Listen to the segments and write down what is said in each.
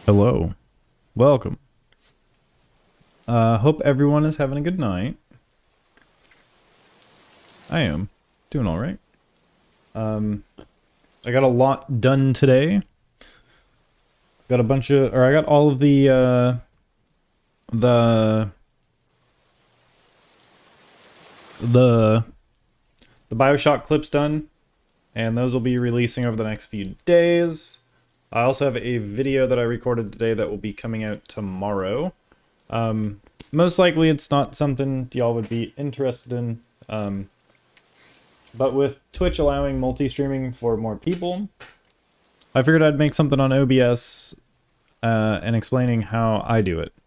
Hello. Welcome. Hope everyone is having a good night. I am. Doing alright. I got a lot done today. Got a bunch of, or I got all of the BioShock clips done, and those will be releasing over the next few days. I also have a video that I recorded today that will be coming out tomorrow. Most likely it's not something y'all would be interested in, but with Twitch allowing multi-streaming for more people, I figured I'd make something on OBS and explaining how I do it.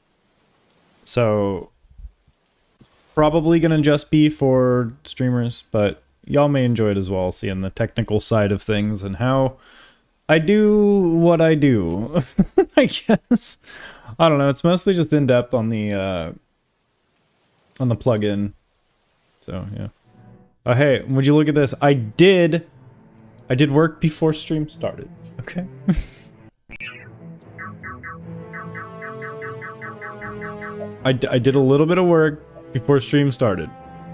So, probably gonna just be for streamers, but y'all may enjoy it as well, seeing the technical side of things and how I do what I do. I guess. I don't know, it's mostly just in-depth on the plugin. So, yeah. Oh, hey, would you look at this? I did work before stream started, okay? I did a little bit of work before stream started.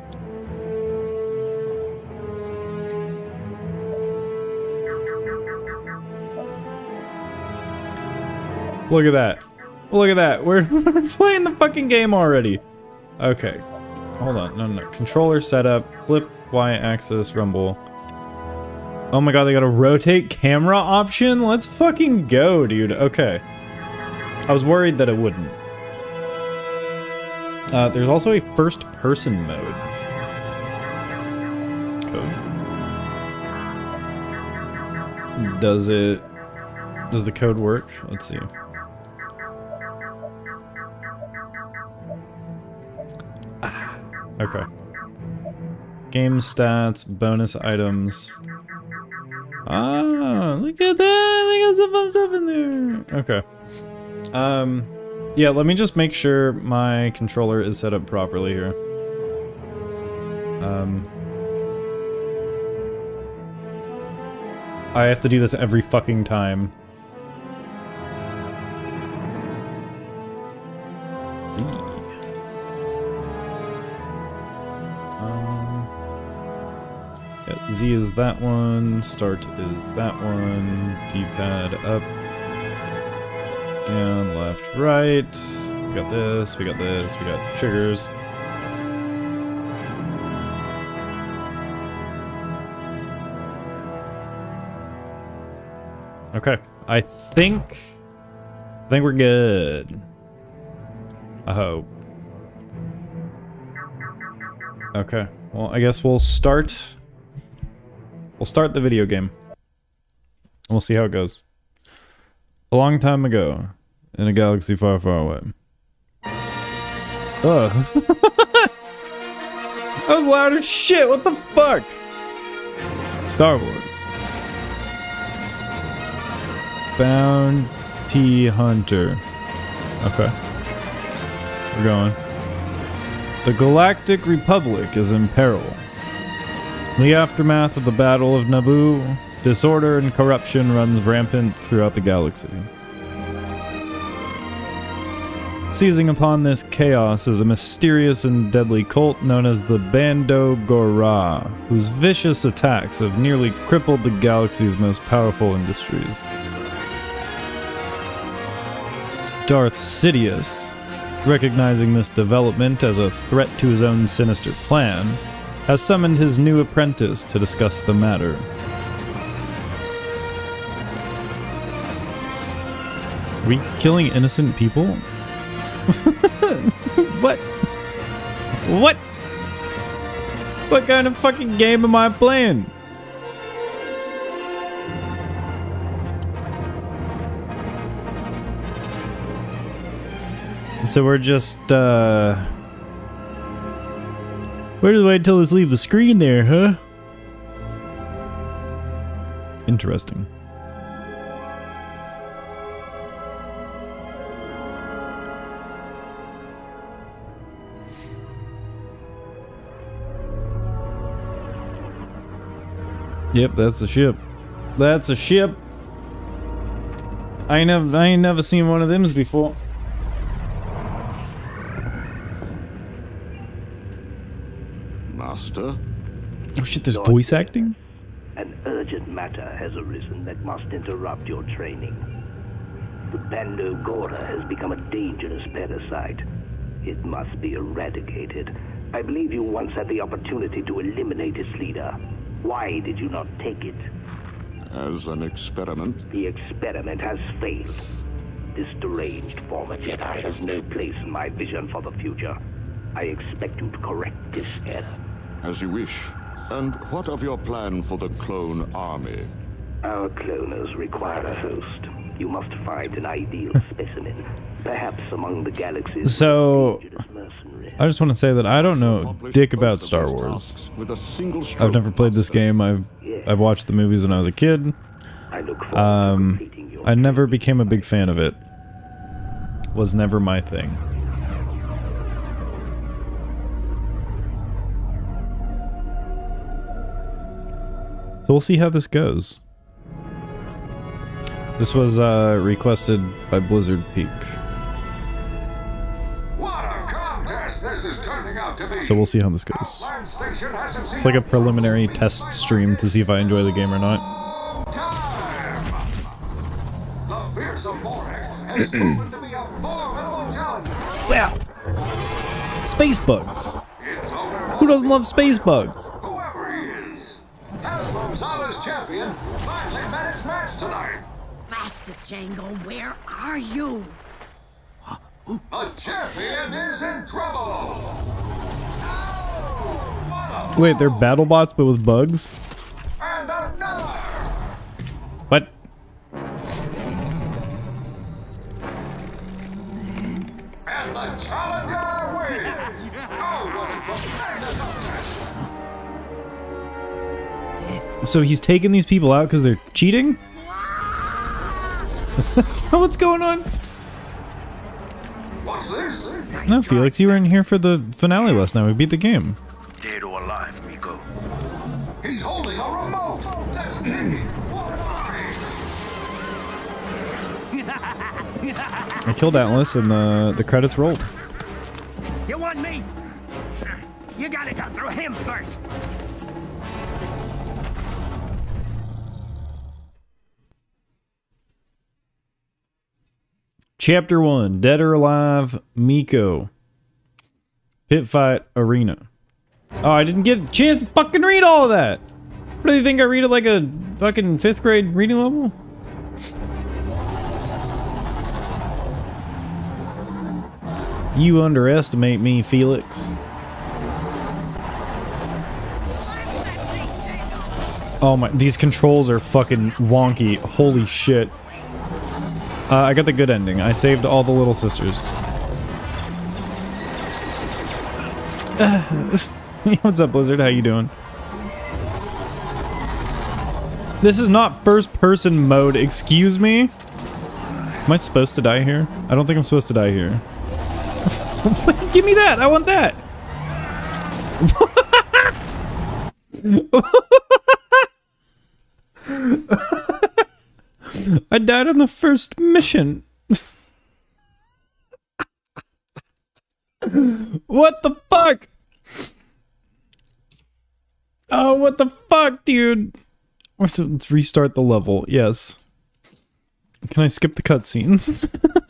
Look at that. Look at that. We're playing the fucking game already. Okay. Hold on. No. Controller setup. Flip, Y-axis, rumble. Oh my god, they got a rotate camera option? Let's fucking go, dude. Okay. I was worried that it wouldn't. There's also a first-person mode. Code. Does the code work? Let's see. Okay. Game stats, bonus items. Ah, look at that! They got some fun stuff in there! Okay. Yeah, let me just make sure my controller is set up properly here. I have to do this every fucking time. Z. Yeah, Z is that one, start is that one, D-pad up, down, left, right. We got this, we got this, we got triggers. Okay, I think we're good. I hope. Okay, well, I guess we'll start the video game. And we'll see how it goes. A long time ago, in a galaxy far, far away. Ugh. That was loud as shit, what the fuck? Star Wars. Bounty Hunter. Okay. We're going. The Galactic Republic is in peril. In the aftermath of the Battle of Naboo, disorder and corruption runs rampant throughout the galaxy. Seizing upon this chaos is a mysterious and deadly cult known as the Bando Gorah, whose vicious attacks have nearly crippled the galaxy's most powerful industries. Darth Sidious, recognizing this development as a threat to his own sinister plan, has summoned his new apprentice to discuss the matter. Are we killing innocent people? What? What? What kind of fucking game am I playing? So we're just, we're just wait until this leaves the screen there, huh? Interesting. Yep, that's a ship. That's a ship. I ain't never seen one of them before. Master? Oh shit, there's voice acting? An urgent matter has arisen that must interrupt your training. The Bando Gora has become a dangerous parasite. It must be eradicated. I believe you once had the opportunity to eliminate its leader. Why did you not take it? As an experiment? The experiment has failed. This deranged former Jedi has no place in my vision for the future. I expect you to correct this error. As you wish. And what of your plan for the clone army? Our cloners require a host. You must find an ideal specimen, perhaps among the galaxy's So, dangerous mercenaries. I just want to say that I don't know dick about Star Wars. With a single I've never played this game. I've watched the movies when I was a kid. I look forward to completing your I never became a big fan of it. Was never my thing. So we'll see how this goes. This was requested by Blizzard Peak. What a contest this is turning out to be. So we'll see how this goes. Outland Station hasn't seen It's like a preliminary test stream to see if I enjoy the game or not. time. The fearsome Morak has proven to be a formidable challenger. Wow! Space bugs! It's over. Who doesn't love space bugs? Whoever he is, Hasbro Zala's champion finally met its match tonight. Master Jango, where are you? The champion is in trouble. Oh, what a Wait, they're battle bots but with bugs? and another. What? And the challenger wins. Oh, what a tremendous upset. So he's taking these people out because they're cheating? Is that what's going on? What's this? No, Felix, you were in here for the finale last night. We beat the game. Dead or alive, Miko? He's holding a remote. That's cheating. What I killed Atlas and the credits rolled. You want me? You gotta go through him first. Chapter 1, Dead or Alive, Miko. Pit Fight Arena. Oh, I didn't get a chance to fucking read all of that! What do you think, I read it like a fucking 5th grade reading level? You underestimate me, Felix. Oh my, these controls are fucking wonky. Holy shit. I got the good ending. I saved all the little sisters. What's up, Blizzard? How you doing? This is not first-person mode. Excuse me? Am I supposed to die here? I don't think I'm supposed to die here. Give me that! I want that! I died on the first mission. What the fuck? Oh, what the fuck, dude? Let's restart the level. Yes. Can I skip the cutscenes?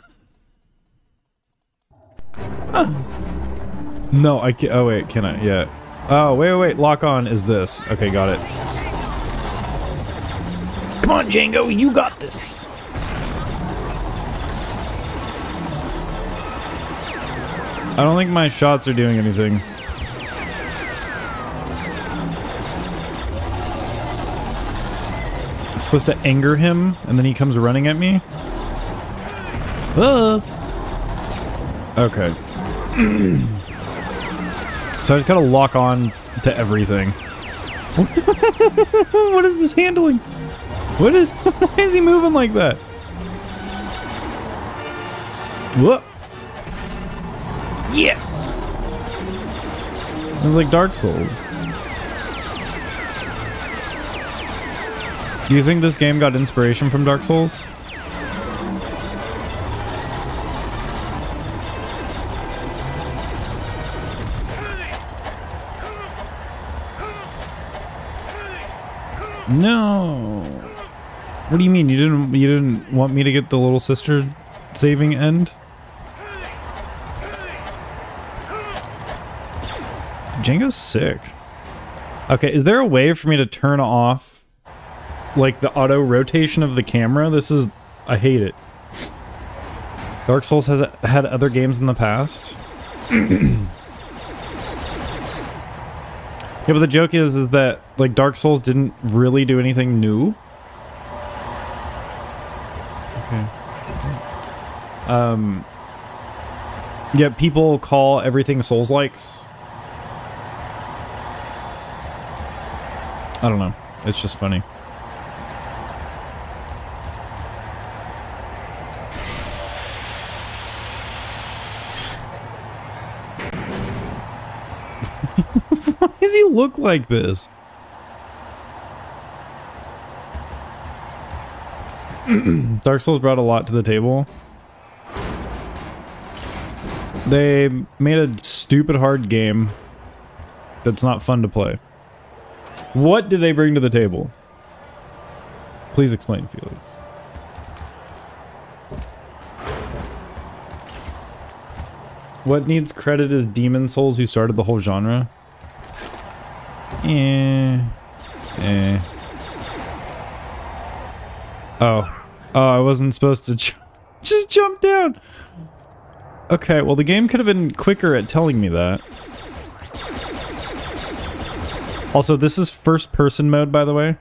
No, I can't. Oh, wait, can I? Yeah. Oh, wait. Lock on is this. Okay, got it. Come on, Jango, you got this. I don't think my shots are doing anything. I'm supposed to anger him, and then he comes running at me? Okay. So I just gotta lock on to everything. What is this handling? Why is he moving like that? Whoop. Yeah. It's like Dark Souls. Do you think this game got inspiration from Dark Souls? No. What do you mean? You didn't want me to get the little sister saving end? Django's sick. Okay, is there a way for me to turn off like the auto rotation of the camera? I hate it. Dark Souls has had other games in the past. Yeah, but the joke is that like Dark Souls didn't really do anything new. Okay. Yeah, people call everything Souls-likes. I don't know. It's just funny. Why does he look like this? Dark Souls brought a lot to the table. They made a stupid hard game that's not fun to play. What did they bring to the table? Please explain, Felix. What needs credit is Demon Souls, who started the whole genre? Oh, I wasn't supposed to just jump down. Okay, well the game could have been quicker at telling me that. Also, this is first-person mode, by the way.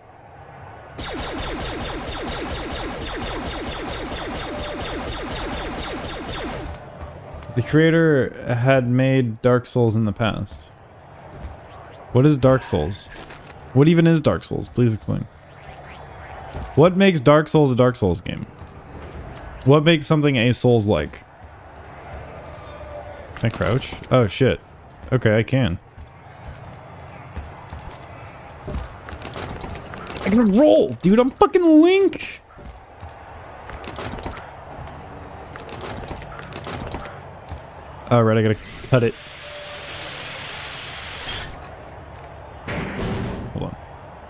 The creator had made Dark Souls in the past. What is Dark Souls? What even is Dark Souls? Please explain. What makes Dark Souls a Dark Souls game? What makes something a Souls-like? Can I crouch? Oh, shit. Okay, I can. I can roll! Dude, I'm fucking Link! Oh, right, I gotta cut it. Hold on.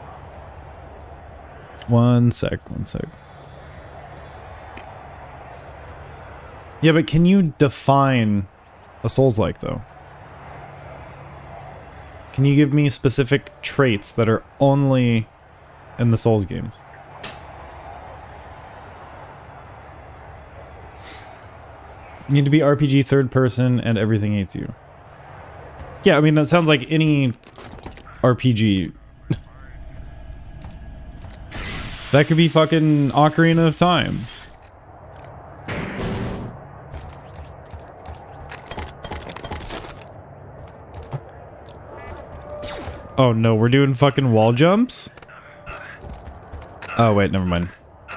One sec. Yeah, but can you define a Souls-like, though? Can you give me specific traits that are only in the Souls games? You need to be RPG third person and everything hates you. Yeah, I mean, that sounds like any RPG. That could be fucking Ocarina of Time. Oh no, we're doing fucking wall jumps? Oh wait, never mind.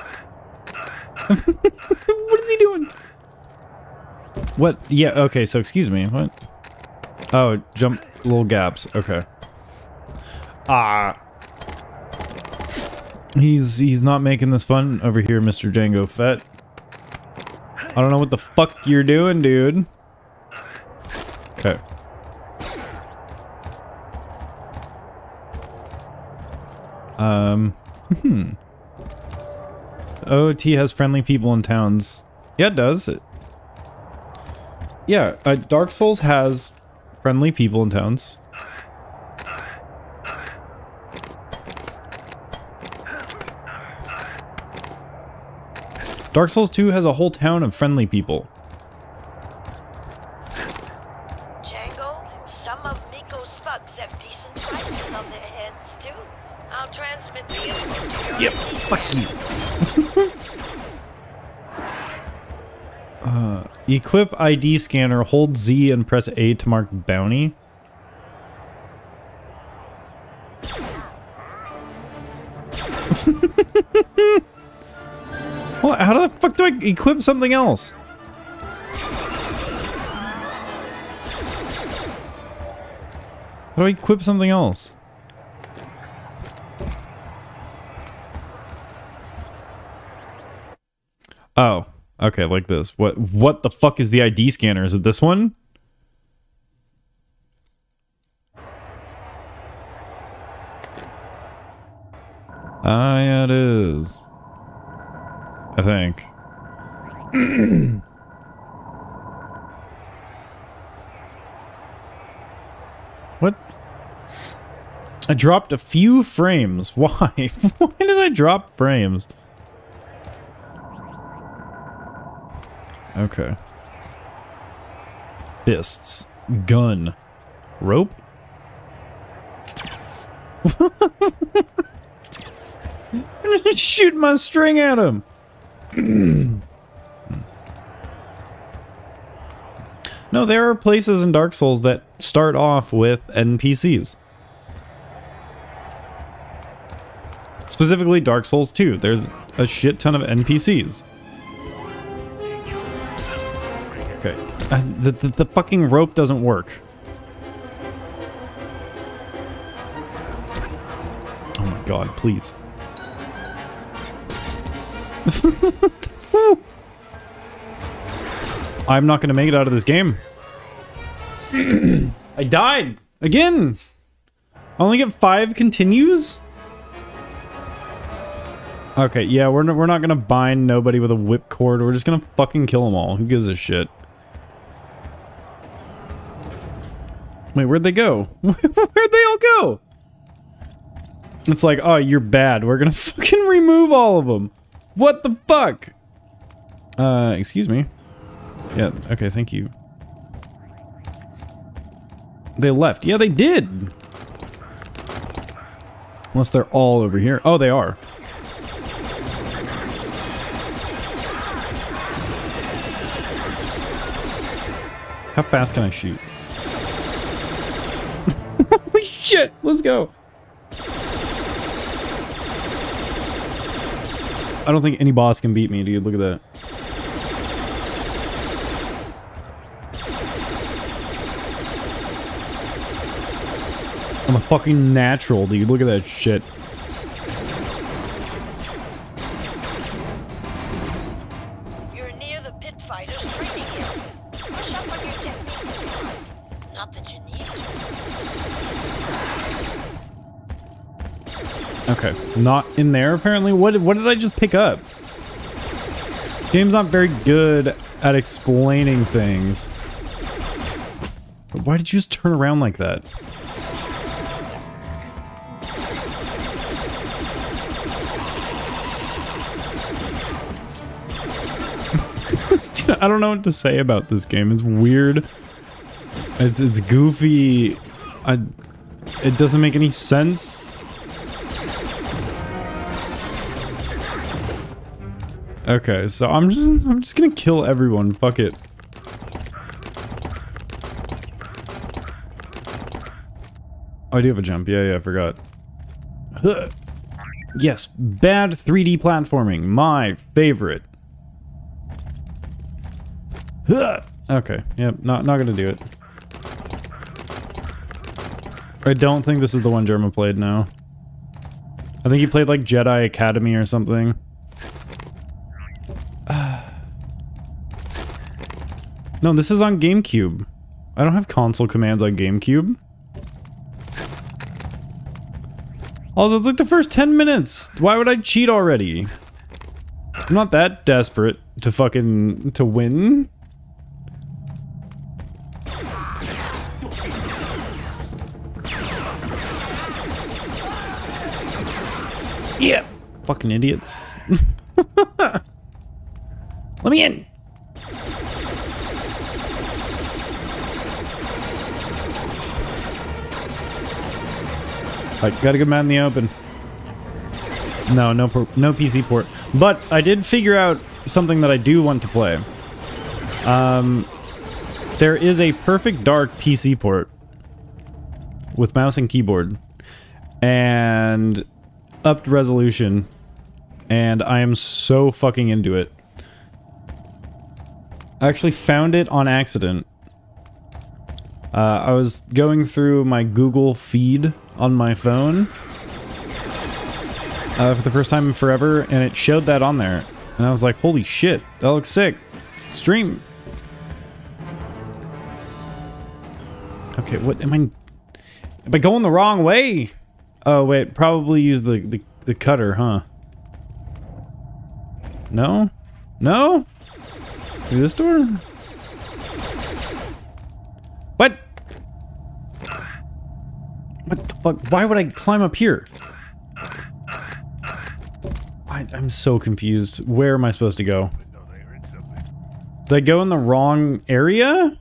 What is he doing? What? Yeah, okay, so excuse me, what? Oh, jump little gaps, okay. Ah. He's not making this fun over here, Mr. Jango Fett. I don't know what the fuck you're doing, dude. Okay. OT has friendly people in towns. Yeah, it does. Yeah, Dark Souls has friendly people in towns. Dark Souls 2 has a whole town of friendly people. Django, some of Miko's thugs have decent prices on their heads, too. I'll transmit the info to your Yep, fuck you. Equip ID scanner, hold Z and press A to mark bounty. Well, how the fuck do I equip something else? How do I equip something else? Oh, okay, like this. What the fuck is the ID scanner? Is it this one? Ah, yeah, it is. I think. What? I dropped a few frames. Why? Why did I drop frames? Okay. Fists. Gun. Rope? I'm just shooting my string at him. No, there are places in Dark Souls that start off with NPCs. Specifically Dark Souls 2. There's a shit ton of NPCs. Okay. The fucking rope doesn't work. Oh my god, please. I'm not gonna make it out of this game. I died! Again! I only get 5 continues? Okay, yeah, we're not gonna bind nobody with a whipcord. We're just gonna fucking kill them all. Who gives a shit? Wait, where'd they go? Where'd they all go? It's like, oh, you're bad. We're gonna fucking remove all of them. What the fuck? Excuse me. Yeah, okay, thank you. They left. Yeah, they did! Unless they're all over here. Oh, they are. How fast can I shoot? Holy shit! Let's go! I don't think any boss can beat me, dude. Look at that. I'm a fucking natural, dude. Look at that shit. You're near the pit fighters training area. Brush up on your technique if you like. Not that you need to. Okay, not in there apparently. What did I just pick up? This game's not very good at explaining things. But why did you just turn around like that? I don't know what to say about this game. It's weird. It's goofy. It doesn't make any sense. Okay, so I'm just gonna kill everyone. Fuck it. Oh, I do have a jump. Yeah, I forgot. Huh. Yes, bad 3D platforming. My favorite. Huh. Okay, yep, not gonna do it. I don't think this is the one Jerma played now. I think he played like Jedi Academy or something. No, this is on GameCube. I don't have console commands on GameCube. Also, it's like the first 10 minutes. Why would I cheat already? I'm not that desperate to fucking win. Yeah, fucking idiots. Let me in. Alright, got a good man in the open. No PC port. But I did figure out something that I do want to play. There is a Perfect Dark PC port with mouse and keyboard and upped resolution, and I am so fucking into it. I actually found it on accident. I was going through my Google feed on my phone for the first time in forever, and it showed that on there. And I was like, holy shit, that looks sick. Stream. Okay, what am I going the wrong way? Oh wait, probably use the the cutter, huh? No? No? Through this door? What? What the fuck? Why would I climb up here? I'm so confused. Where am I supposed to go? Did I go in the wrong area?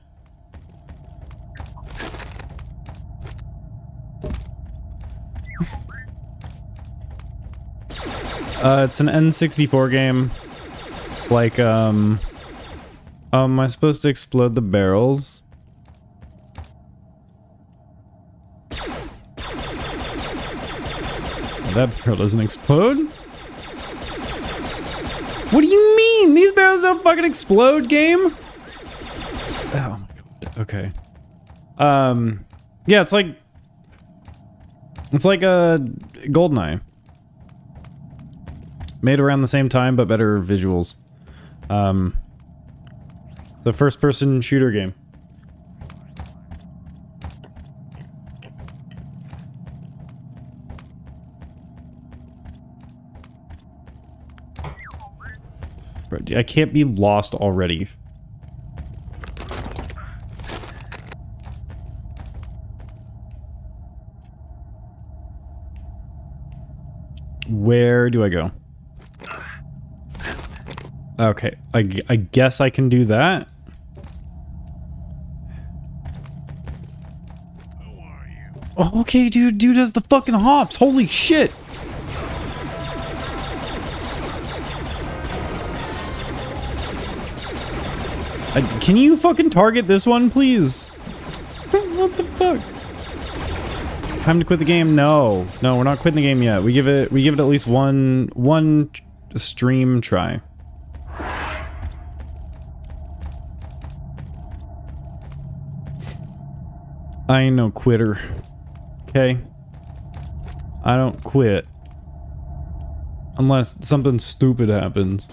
It's an N64 game. Like, am I supposed to explode the barrels? That barrel doesn't explode? What do you mean? These barrels don't fucking explode, game? Oh my god. Okay. Yeah, it's like a GoldenEye. Made around the same time, but better visuals. The first-person shooter game. Bro, I can't be lost already. Where do I go? Okay, I guess I can do that. Oh, okay, dude has the fucking hops. Holy shit. Can you fucking target this one, please? What the fuck? Time to quit the game? No, we're not quitting the game yet. We give it at least one stream try. I ain't no quitter. Okay? I don't quit. Unless something stupid happens.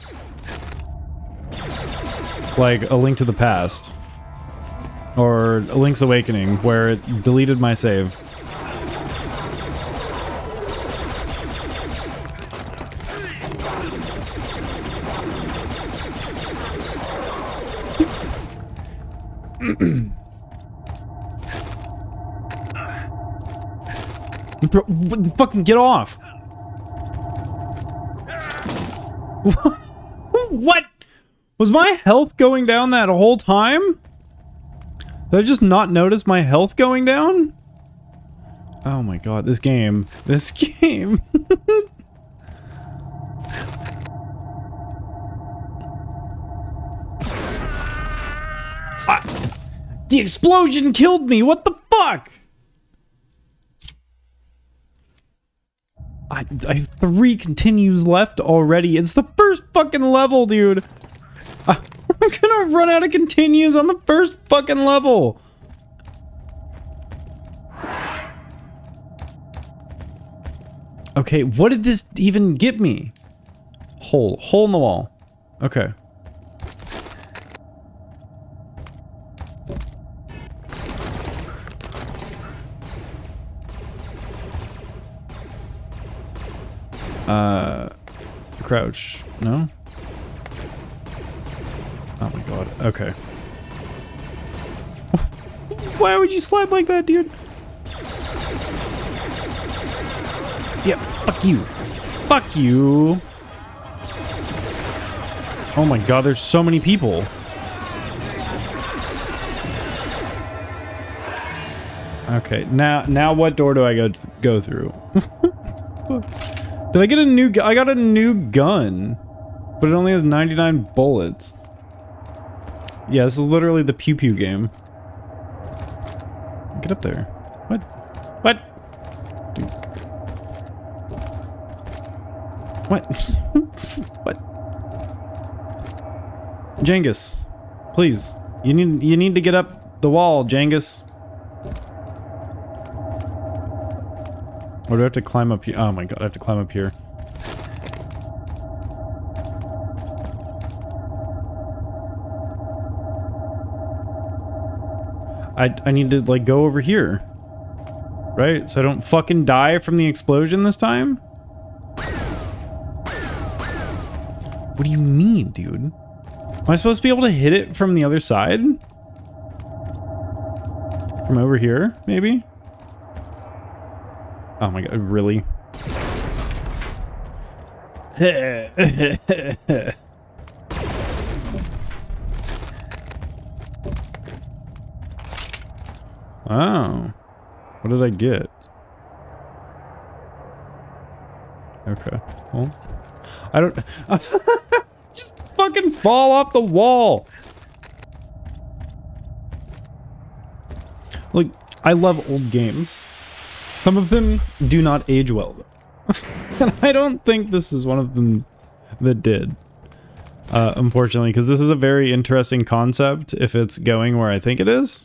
Like A Link to the Past. Or A Link's Awakening, where it deleted my save. Bro, fucking get off! What? Was my health going down that whole time? Did I just not notice my health going down? Oh my god, this game. This game. The explosion killed me! What the fuck? I have 3 continues left already. It's the first fucking level, dude. I'm gonna run out of continues on the first fucking level. Okay, what did this even get me? Hole in the wall. Okay. Crouch. No? Oh my god. Okay. Why would you slide like that, dude? Yeah, fuck you. Fuck you. Oh my god, there's so many people. Okay, now what door do I go through? Did I get a new gun? I got a new gun, but it only has 99 bullets. Yeah, this is literally the pew pew game. Get up there. What? What? Dude. What? What? Jangus, please. You need to get up the wall, Jangus. Or do I have to climb up here? Oh my god, I have to climb up here. I need to, like, go over here. Right? So I don't fucking die from the explosion this time? What do you mean, dude? Am I supposed to be able to hit it from the other side? From over here, maybe? Oh my god, really? Wow. What did I get? Okay. Well, I don't... Just fucking fall off the wall! Look, I love old games. Some of them do not age well, though. And I don't think this is one of them that did. Unfortunately, because this is a very interesting concept if it's going where I think it is.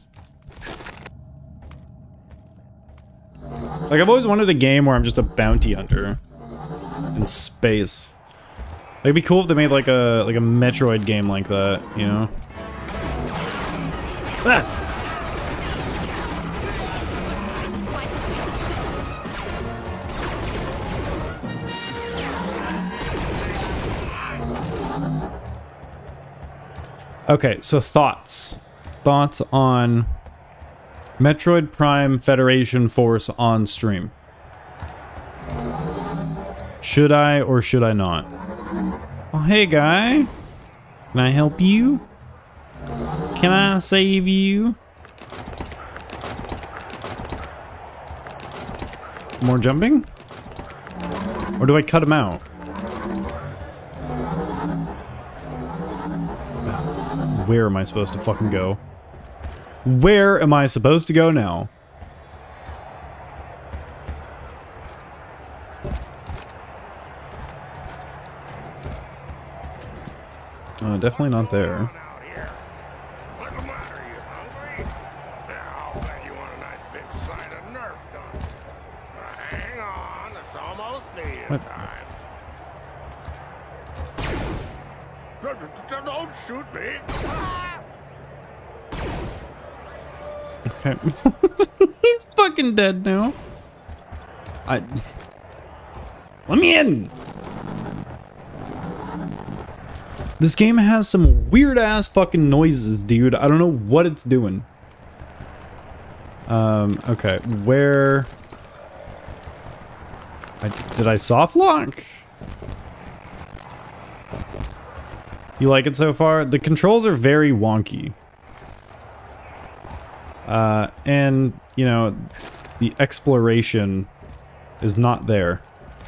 Like, I've always wanted a game where I'm just a bounty hunter in space. Like, it'd be cool if they made like a Metroid game like that, you know? Ah! Okay, so thoughts. Thoughts on Metroid Prime Federation Force on stream. Should I or should I not? Oh, hey guy. Can I help you? Can I save you? More jumping? Or do I cut him out? Where am I supposed to fucking go? Where am I supposed to go now? Definitely not there. What? Don't shoot me. Okay. He's fucking dead now. Let me in! This game has some weird ass fucking noises, dude. I don't know what it's doing. Okay, where... Did I soft lock? You like it so far? The controls are very wonky. And, you know, the exploration is not there.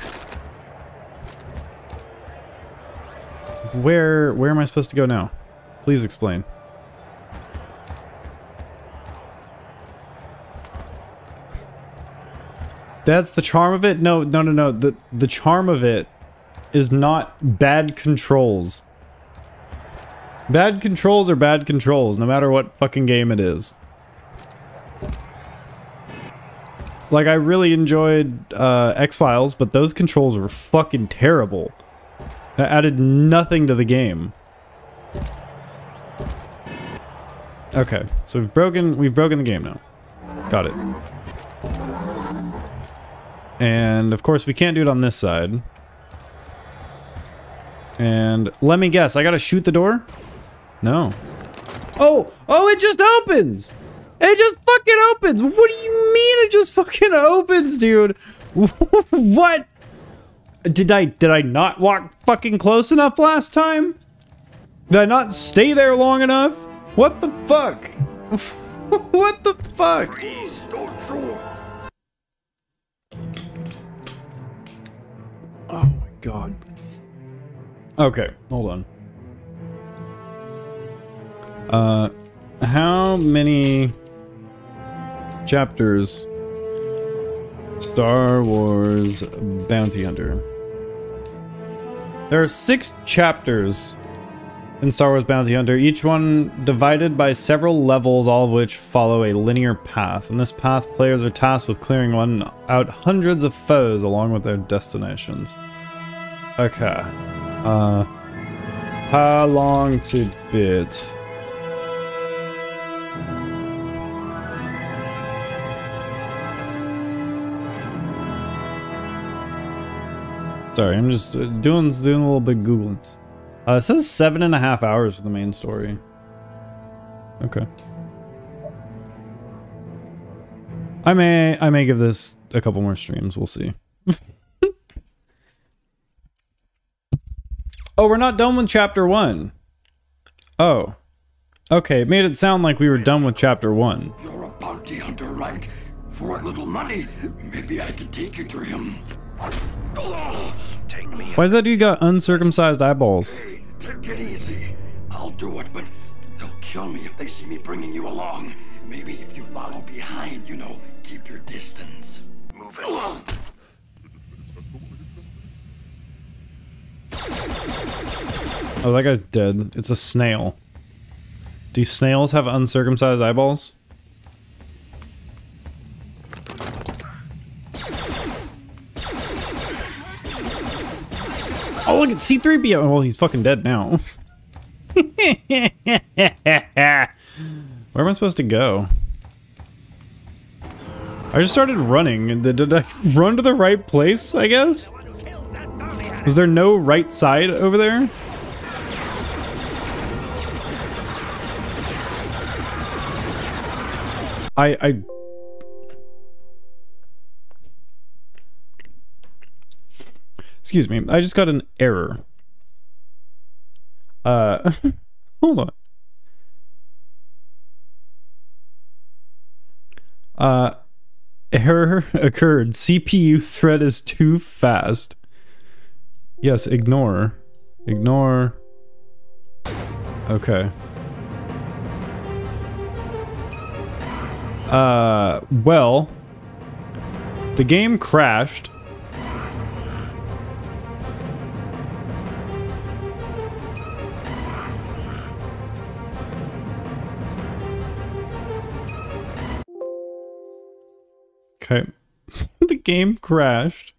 Where am I supposed to go now? Please explain. That's the charm of it? No. The charm of it is not bad controls. Bad controls are bad controls, no matter what fucking game it is. Like, I really enjoyed X-Files, but those controls were fucking terrible. That added nothing to the game. Okay, so we've broken the game now. Got it. And of course we can't do it on this side. And let me guess, I gotta shoot the door? No. Oh, it just opens! It just fucking opens! What do you mean it just fucking opens, dude? What? Did I not walk fucking close enough last time? Did I not stay there long enough? What the fuck? What the fuck? Oh my god. Okay, hold on. How many chapters Star Wars Bounty Hunter? There are 6 chapters in Star Wars Bounty Hunter, each one divided by several levels, all of which follow a linear path. In this path, players are tasked with clearing out hundreds of foes along with their destinations. Okay. How long to beat? Sorry, I'm just doing a little bit Googling. It says 7.5 hours for the main story. Okay. I may give this a couple more streams. We'll see. Oh, we're not done with chapter 1. Oh. Okay, it made it sound like we were done with chapter 1. You're a bounty hunter, right? For a little money, maybe I can take you to him. Take me. Why does that dude got uncircumcised eyeballs? Hey, take it easy. I'll do it, but they'll kill me if they see me bringing you along. Maybe if you follow behind, you know, keep your distance. Move along. Oh, that guy's dead. It's a snail. Do snails have uncircumcised eyeballs? Oh, look, it's C-3PO. Well, he's fucking dead now. Where am I supposed to go? I just started running. Did I run to the right place, I guess? Was there no right side over there? Excuse me, I just got an error. Hold on. Error occurred. CPU thread is too fast. Yes, ignore. Ignore. Okay. Well, the game crashed. Okay. The game crashed.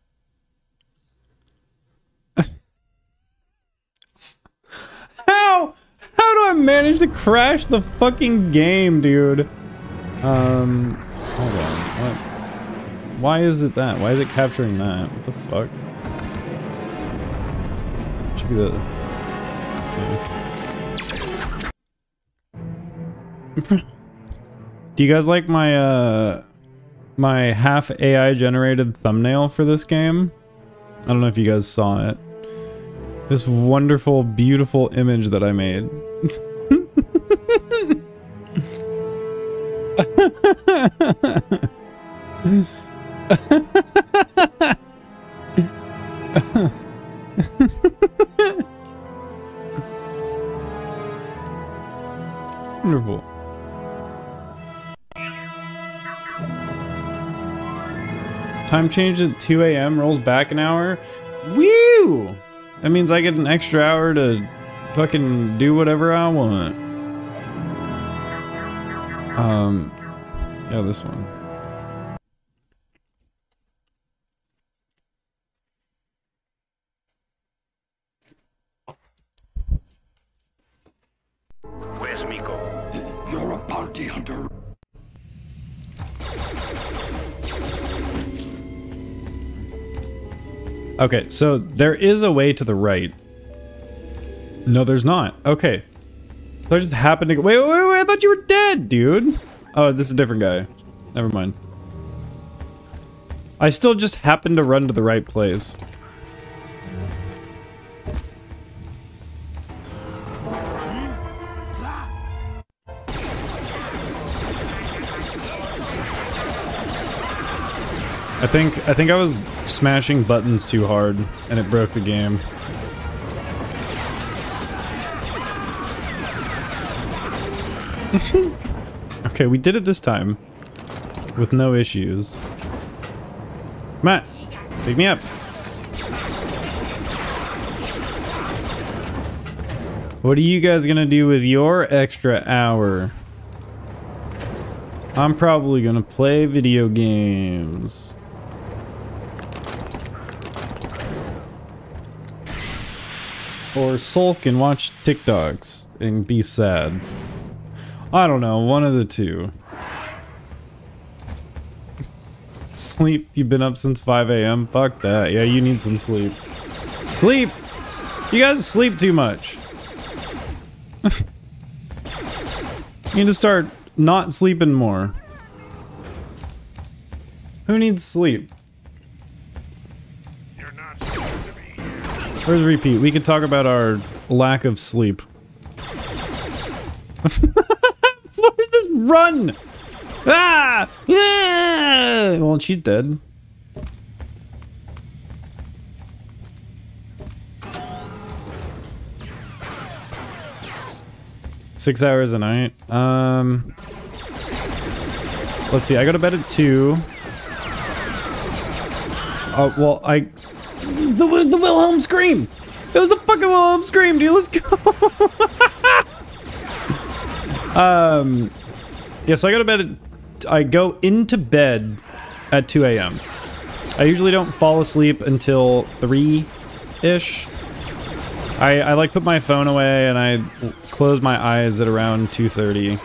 How do I manage to crash the fucking game, dude? Hold on. What? Why is it that? Why is it capturing that? What the fuck? Check this. Do you guys like my my half AI generated thumbnail for this game? I don't know if you guys saw it. This wonderful, beautiful image that I made. Wonderful. Time change at 2 a.m. rolls back an hour. Woo! That means I get an extra hour to fucking do whatever I want. Yeah, this one. Where's Miko? You're a bounty hunter. Okay, so there is a way to the right. No, there's not. Okay. So I just happened to go- wait, I thought you were dead, dude! Oh, this is a different guy. Never mind. I still just happened to run to the right place. I think I was smashing buttons too hard, and it broke the game. Okay, we did it this time. With no issues. Matt, pick me up. What are you guys gonna do with your extra hour? I'm probably gonna play video games. Or sulk and watch TikToks and be sad. I don't know, one of the two. Sleep? You've been up since 5 a.m.? Fuck that. Yeah, you need some sleep. Sleep! You guys sleep too much. You need to start not sleeping more. Who needs sleep? Where's repeat? We could talk about our lack of sleep. What is this? Run! Ah! Yeah! Well, she's dead. Six hours a night. Let's see. I go to bed at 2. Oh well, the Wilhelm scream. It was the fucking Wilhelm scream, dude. Let's go. Yeah. So I go to bed. I go into bed at 2 a.m. I usually don't fall asleep until 3-ish. I like put my phone away and I close my eyes at around 2:30.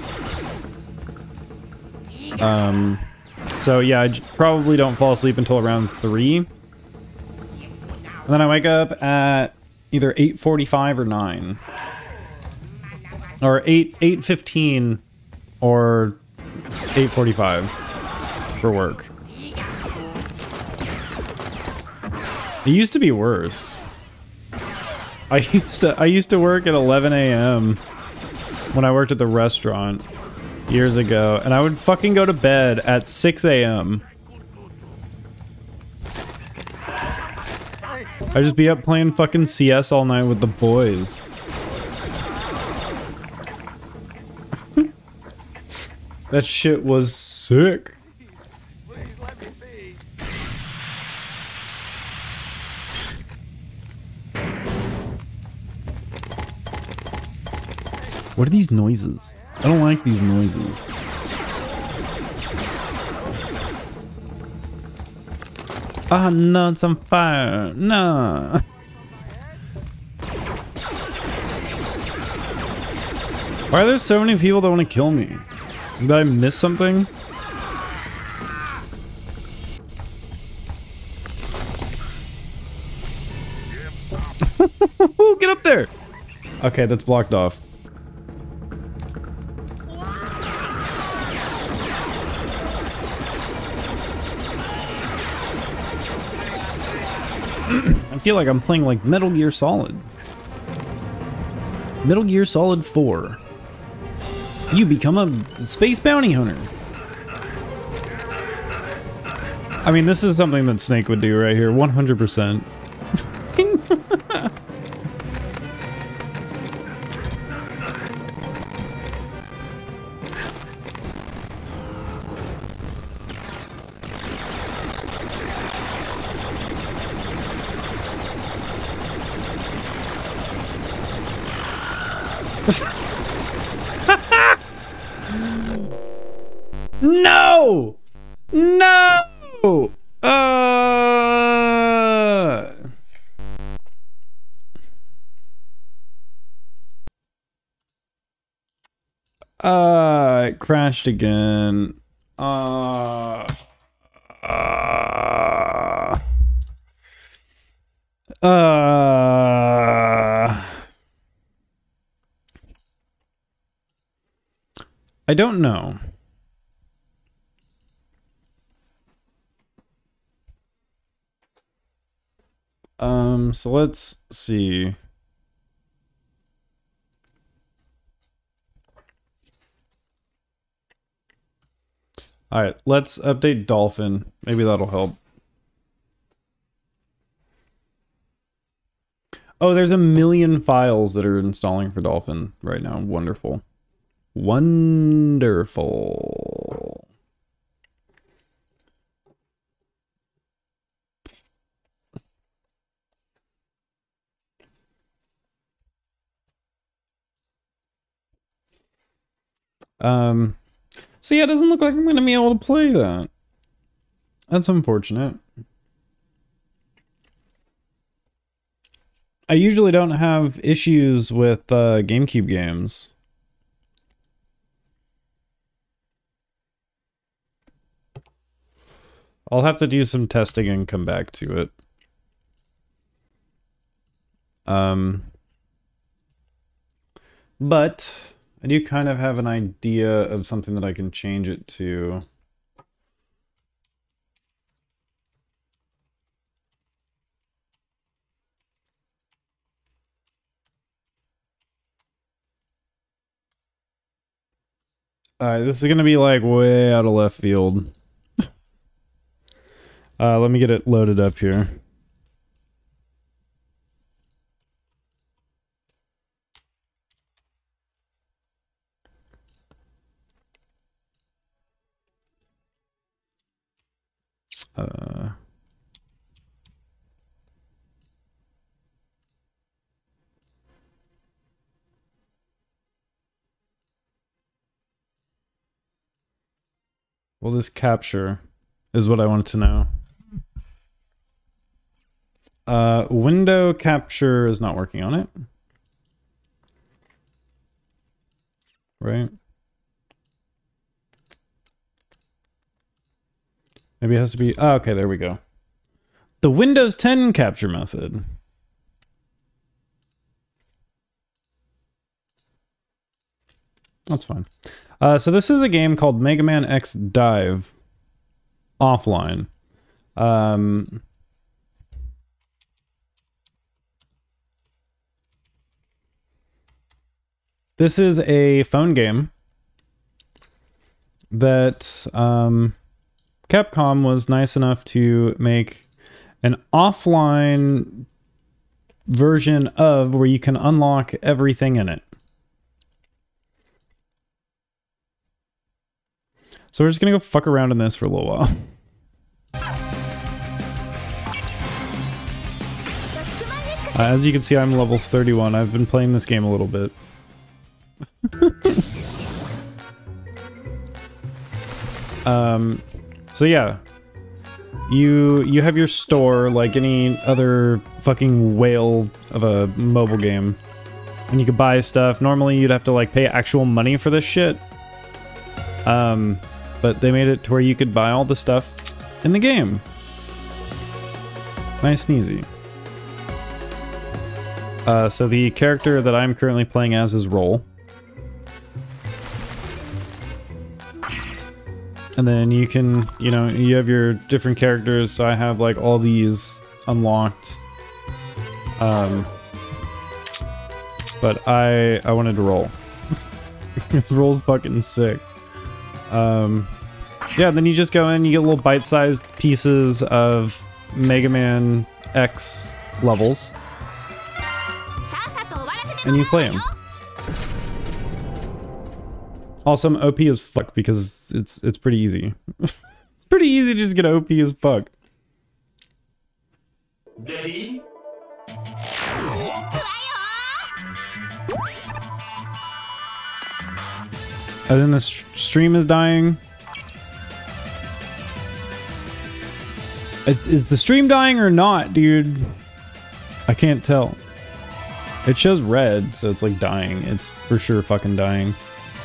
So yeah, I probably don't fall asleep until around 3. And then I wake up at either 8:45 or 9. Or 8:15 or 8:45 for work. It used to be worse. I used to work at 11 a.m. when I worked at the restaurant years ago, and I would fucking go to bed at 6 a.m. I'd just be up playing fucking CS all night with the boys. That shit was sick. What are these noises? I don't like these noises. Ah, no, it's on fire. No. Why are there so many people that want to kill me? Did I miss something? Get up there! Okay, that's blocked off. I feel like I'm playing like Metal Gear Solid. Metal Gear Solid 4. You become a space bounty hunter. I mean, this is something that Snake would do right here, 100%. No! No! It crashed again. I don't know. So let's see. Alright, let's update Dolphin. Maybe that'll help. Oh, there's a million files that are installing for Dolphin right now. Wonderful. Wonderful. So yeah, it doesn't look like I'm going to be able to play that. That's unfortunate. I usually don't have issues with GameCube games. I'll have to do some testing and come back to it. But I do kind of have an idea of something that I can change it to. Alright, this is gonna be like way out of left field. Let me get it loaded up here. Well, this capture is what I wanted to know. Window capture is not working on it. Right? Maybe it has to be... Oh, okay, there we go. The Windows 10 capture method. That's fine. So this is a game called Mega Man X Dive offline. This is a phone game that Capcom was nice enough to make an offline version of where you can unlock everything in it. So we're just gonna go fuck around in this for a little while. As you can see, I'm level 31. I've been playing this game a little bit. So yeah. You have your store like any other fucking whale of a mobile game. And you can buy stuff. Normally you'd have to like pay actual money for this shit. But they made it to where you could buy all the stuff in the game. Nice and easy. So the character that I'm currently playing as is Roll. And then you can, you know, you have your different characters. So I have like all these unlocked. But I wanted to Roll. This Roll's fucking sick. Yeah, then you just go in, you get little bite-sized pieces of Mega Man X levels. And you play them. Also, I'm OP as fuck because it's pretty easy. It's pretty easy to just get OP as fuck. Ready? And then the stream is dying. Is the stream dying or not, dude? I can't tell. It shows red, so it's like dying. It's for sure fucking dying.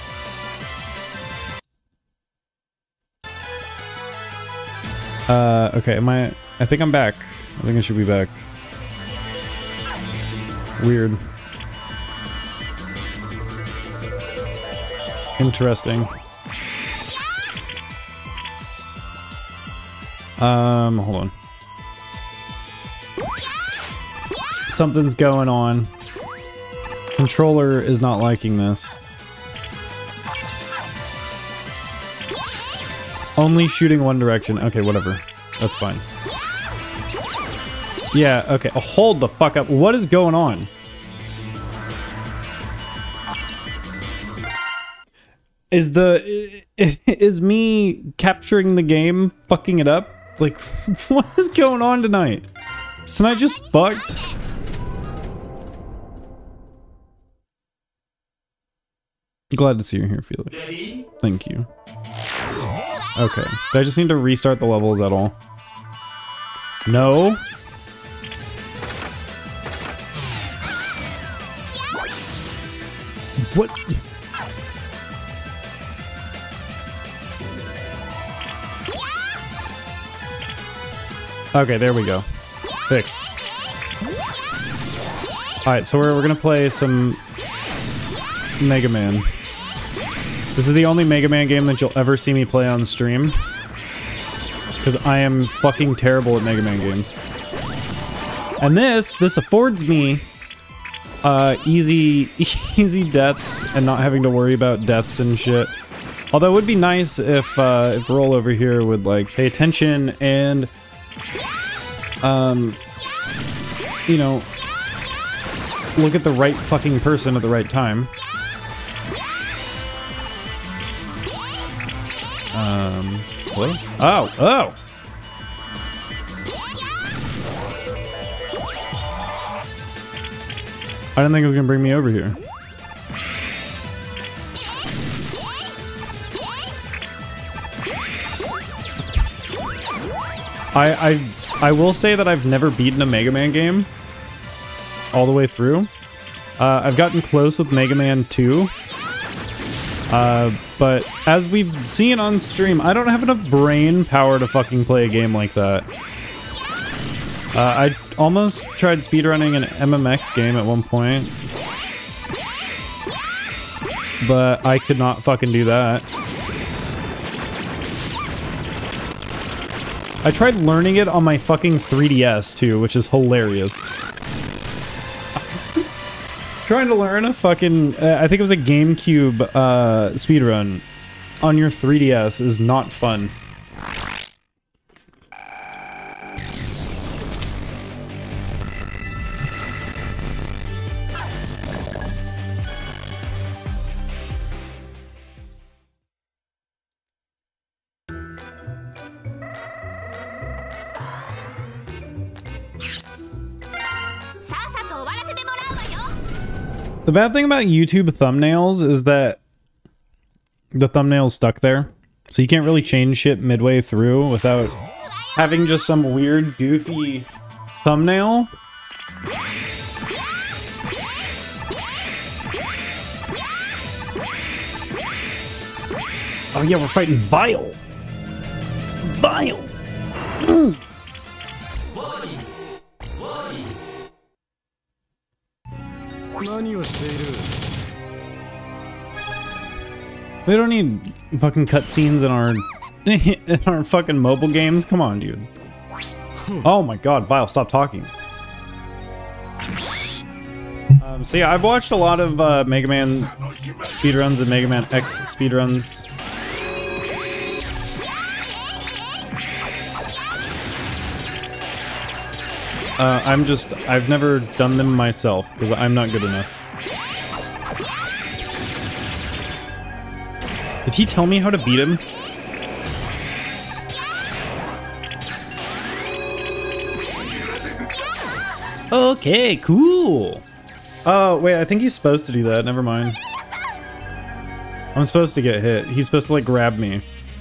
Okay, I think I'm back. I think I should be back. Weird. Interesting. Hold on. Something's going on. Controller is not liking this. Only shooting one direction. Okay, whatever. That's fine. Yeah, okay. Oh, hold the fuck up. What is going on? Is me capturing the game fucking it up? Like, what is going on tonight? Is tonight just fucked? Glad to see you here, Felix. Thank you. Okay. Do I just need to restart the levels at all? No? What? Okay, there we go. Fix. Alright, so we're gonna play some Mega Man. This is the only Mega Man game that you'll ever see me play on stream. Because I am fucking terrible at Mega Man games. And this affords me easy deaths and not having to worry about deaths and shit. Although it would be nice if Roll over here would like pay attention and you know, look at the right fucking person at the right time. Hello? Oh! I didn't think it was gonna bring me over here. I will say that I've never beaten a Mega Man game all the way through. I've gotten close with Mega Man 2. But as we've seen on stream, I don't have enough brain power to fucking play a game like that. I almost tried speedrunning an MMX game at one point. But I could not fucking do that. I tried learning it on my fucking 3DS too, which is hilarious. Trying to learn a fucking, I think it was a GameCube speedrun on your 3DS is not fun. The bad thing about YouTube thumbnails is that the thumbnail's stuck there. So you can't really change shit midway through without having just some weird, goofy thumbnail. Oh yeah, we're fighting Vile! Vile! Mm. We don't need fucking cutscenes in our fucking mobile games. Come on, dude. Oh my god, Vile, stop talking. So yeah, I've watched a lot of Mega Man speedruns and Mega Man X speedruns. I've never done them myself, because I'm not good enough. Did he tell me how to beat him? Okay, cool! Oh, wait, I think he's supposed to do that, never mind. I'm supposed to get hit. He's supposed to, like, grab me.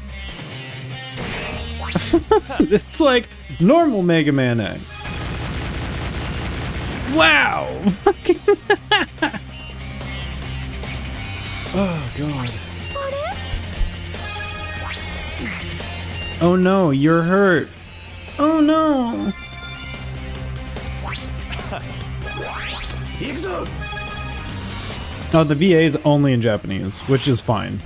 It's like normal Mega Man X. Wow! Oh, God. Oh no, you're hurt. Oh no! Oh, the VA is only in Japanese, which is fine.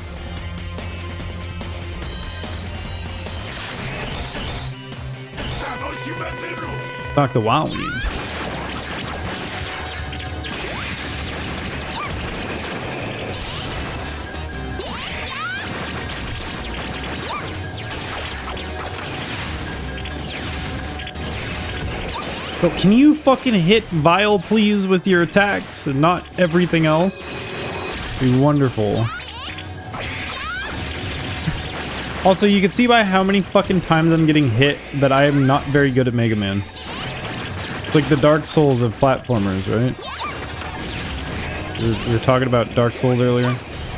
Dr. Wowie. But can you fucking hit Vile, please, with your attacks and not everything else? Be wonderful. Also, you can see by how many fucking times I'm getting hit that I am not very good at Mega Man. It's like the Dark Souls of platformers, right? We were talking about Dark Souls earlier.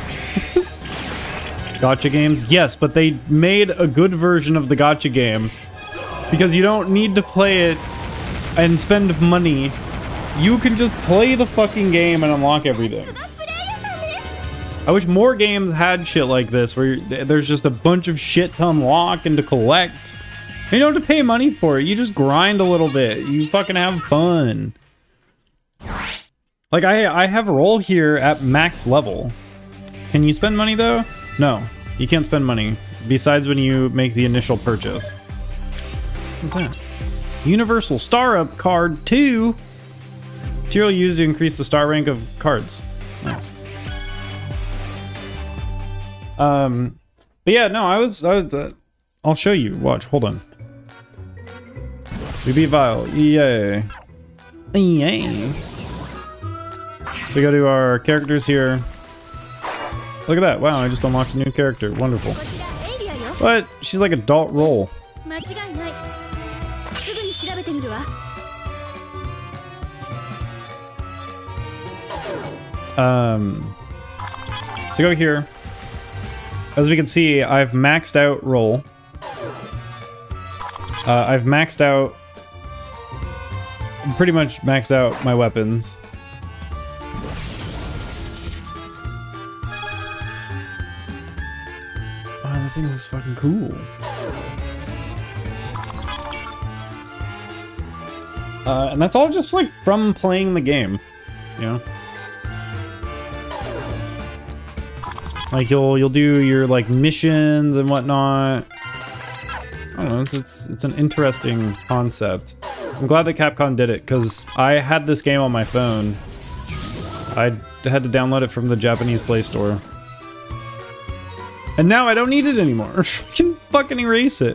Gacha games? Yes, but they made a good version of the gacha game because you don't need to play it and spend money. You can just play the fucking game and unlock everything. I wish more games had shit like this, where there's just a bunch of shit to unlock and to collect. You don't have to pay money for it. You just grind a little bit. You fucking have fun. Like, I have roll here at max level. Can you spend money, though? No, you can't spend money. Besides when you make the initial purchase. What's that? Universal Star Up card 2. Material used to increase the star rank of cards. Nice. But yeah, no, I was I'll show you. Watch, hold on. We beat Vile. Yay. Yay. So we go to our characters here. Look at that. Wow, I just unlocked a new character. Wonderful. What? She's like adult roll. So go here. As we can see, I've maxed out roll. I've maxed out... pretty much maxed out my weapons. Wow, that thing was fucking cool. And that's all just like from playing the game, you know? Like you'll do your like missions and whatnot. I don't know, it's an interesting concept. I'm glad that Capcom did it, because I had this game on my phone. I had to download it from the Japanese Play Store. And now I don't need it anymore. I can fucking erase it.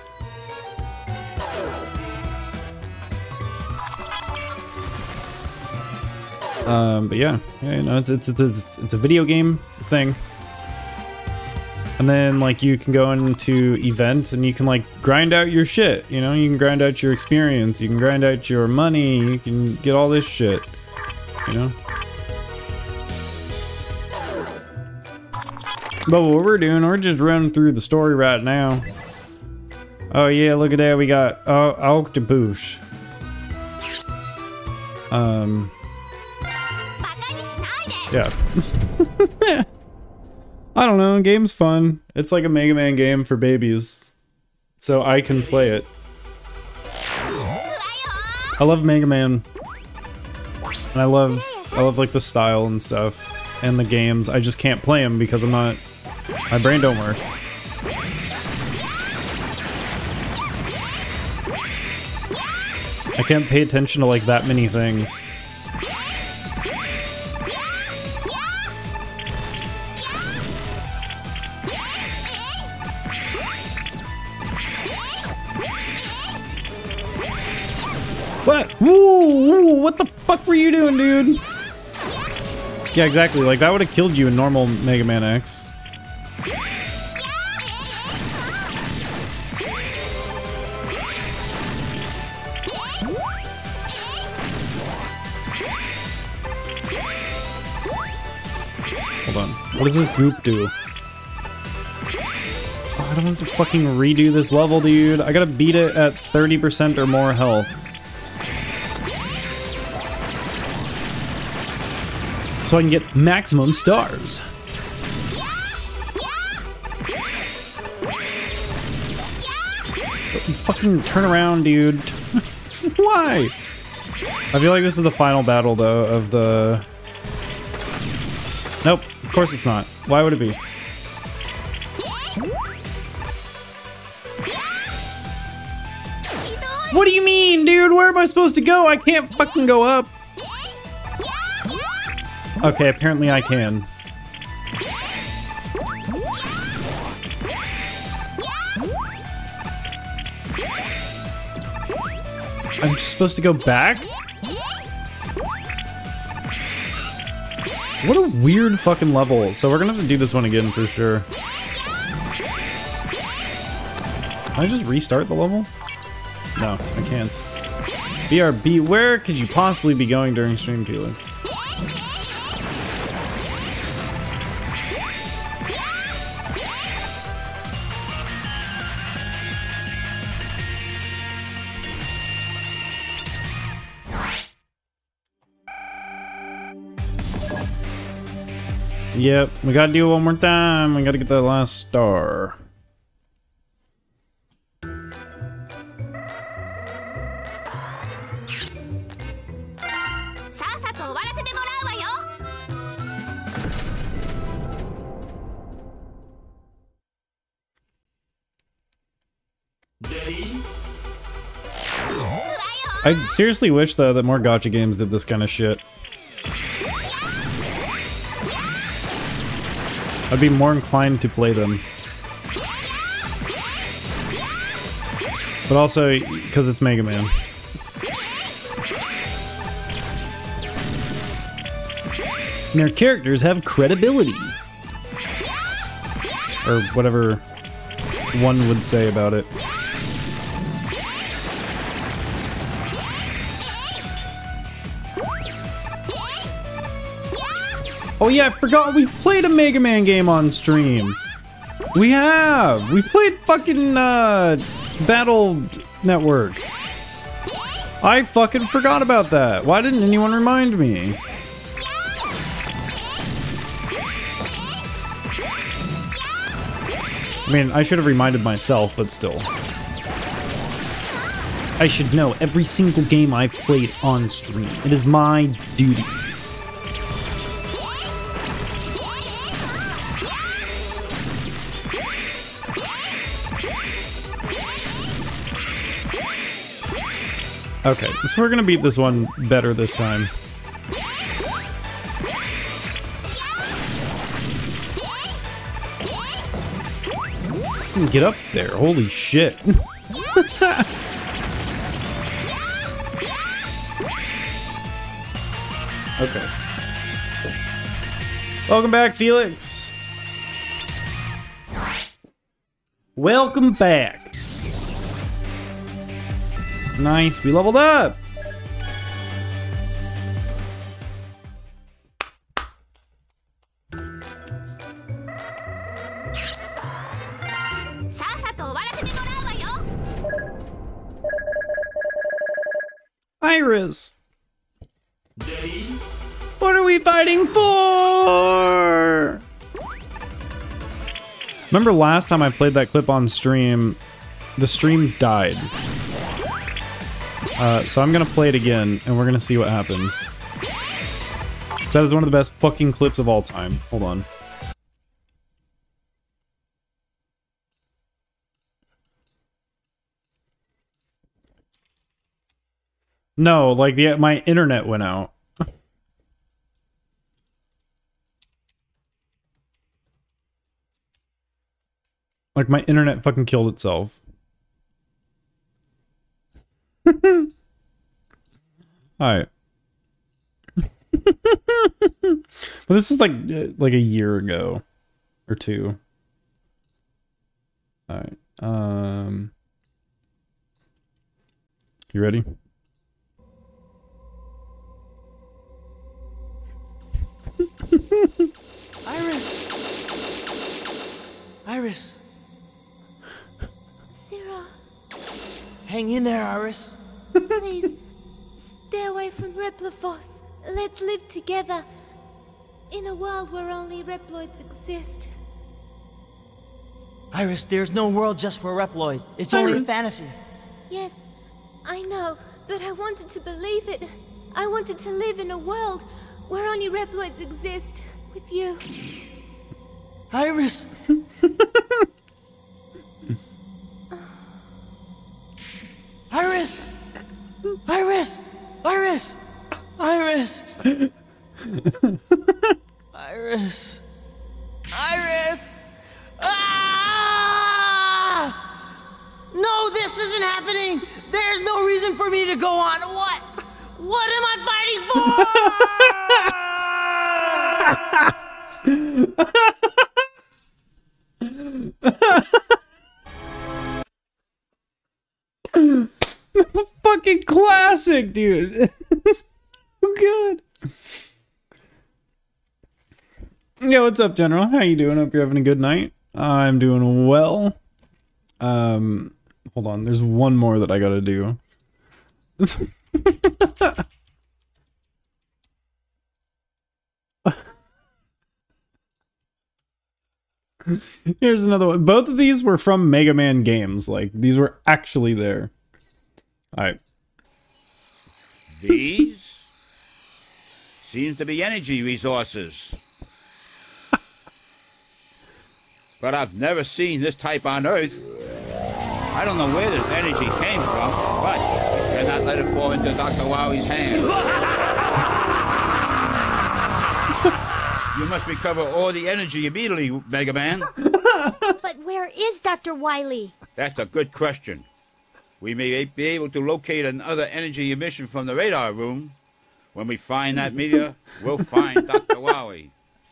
But yeah, you know, it's a video game thing. And then, like, you can go into events and you can, like, grind out your shit, you know? You can grind out your experience, you can grind out your money, you can get all this shit, you know? But what we're doing, we're just running through the story right now. Oh yeah, look at that, we got Octopus. Yeah. I don't know, game's fun. It's like a Mega Man game for babies. So I can play it. I love Mega Man. And I love like the style and stuff. And the games. I just can't play them because I'm not... my brain don't work. I can't pay attention to like that many things. What? Woo! What the fuck were you doing, dude? Yeah, exactly. Like, that would have killed you in normal Mega Man X. Hold on. What does this goop do? Oh, I don't want to fucking redo this level, dude. I gotta beat it at 30% or more health. So I can get maximum stars. Fucking turn around, dude. Why? I feel like this is the final battle, though, of the... Nope, of course it's not. Why would it be? What do you mean, dude? Where am I supposed to go? I can't fucking go up. Okay, apparently I can. I'm just supposed to go back? What a weird fucking level. So we're gonna have to do this one again for sure. Can I just restart the level? No, I can't. BRB, where could you possibly be going during stream, Felix? Yep, we gotta do it one more time. We gotta get that last star. I seriously wish, though, that more gacha games did this kind of shit. I'd be more inclined to play them. But also, because it's Mega Man. And their characters have credibility. Or whatever one would say about it. Oh yeah, I forgot we played a Mega Man game on stream. We have! We played fucking, Battle Network. I fucking forgot about that. Why didn't anyone remind me? I mean, I should have reminded myself, but still. I should know every single game I've played on stream. It is my duty. Okay, so we're gonna beat this one better this time. Get up there, holy shit. Okay. Welcome back, Felix. Welcome back. Nice, we leveled up! Iris! What are we fighting for? Remember last time I played that clip on stream, the stream died. So I'm gonna play it again, and we're gonna see what happens. That is one of the best fucking clips of all time. Hold on. No, like my internet went out. Like my internet fucking killed itself. Alright. Well, this is like a year ago or two. Alright. You ready? Iris! Iris! Zero. Hang in there, Iris. Please, stay away from Replophos. Let's live together. In a world where only Reploids exist. Iris, there's no world just for Reploid. It's only a fantasy. Yes, I know, but I wanted to believe it. I wanted to live in a world where only Reploids exist. With you. Iris! Iris! Iris! Iris! Iris! Iris! Iris! Ah! No, this isn't happening! There's no reason for me to go on. What? What am I fighting for? Fucking classic, dude. It's so good. Yeah, what's up, General? How you doing? Hope you're having a good night. I'm doing well. Hold on. There's one more that I gotta do. Here's another one. Both of these were from Mega Man games. Like, these were actually there. Alright. These Seems to be energy resources. But I've never seen this type on Earth. I don't know where this energy came from, but I cannot let it fall into Dr. Wowie's hands. You must recover all the energy immediately, Mega Man. But where is Dr. Wily? That's a good question. We may be able to locate another energy emission from the radar room. When we find that meteor, we'll find Dr. Wowie.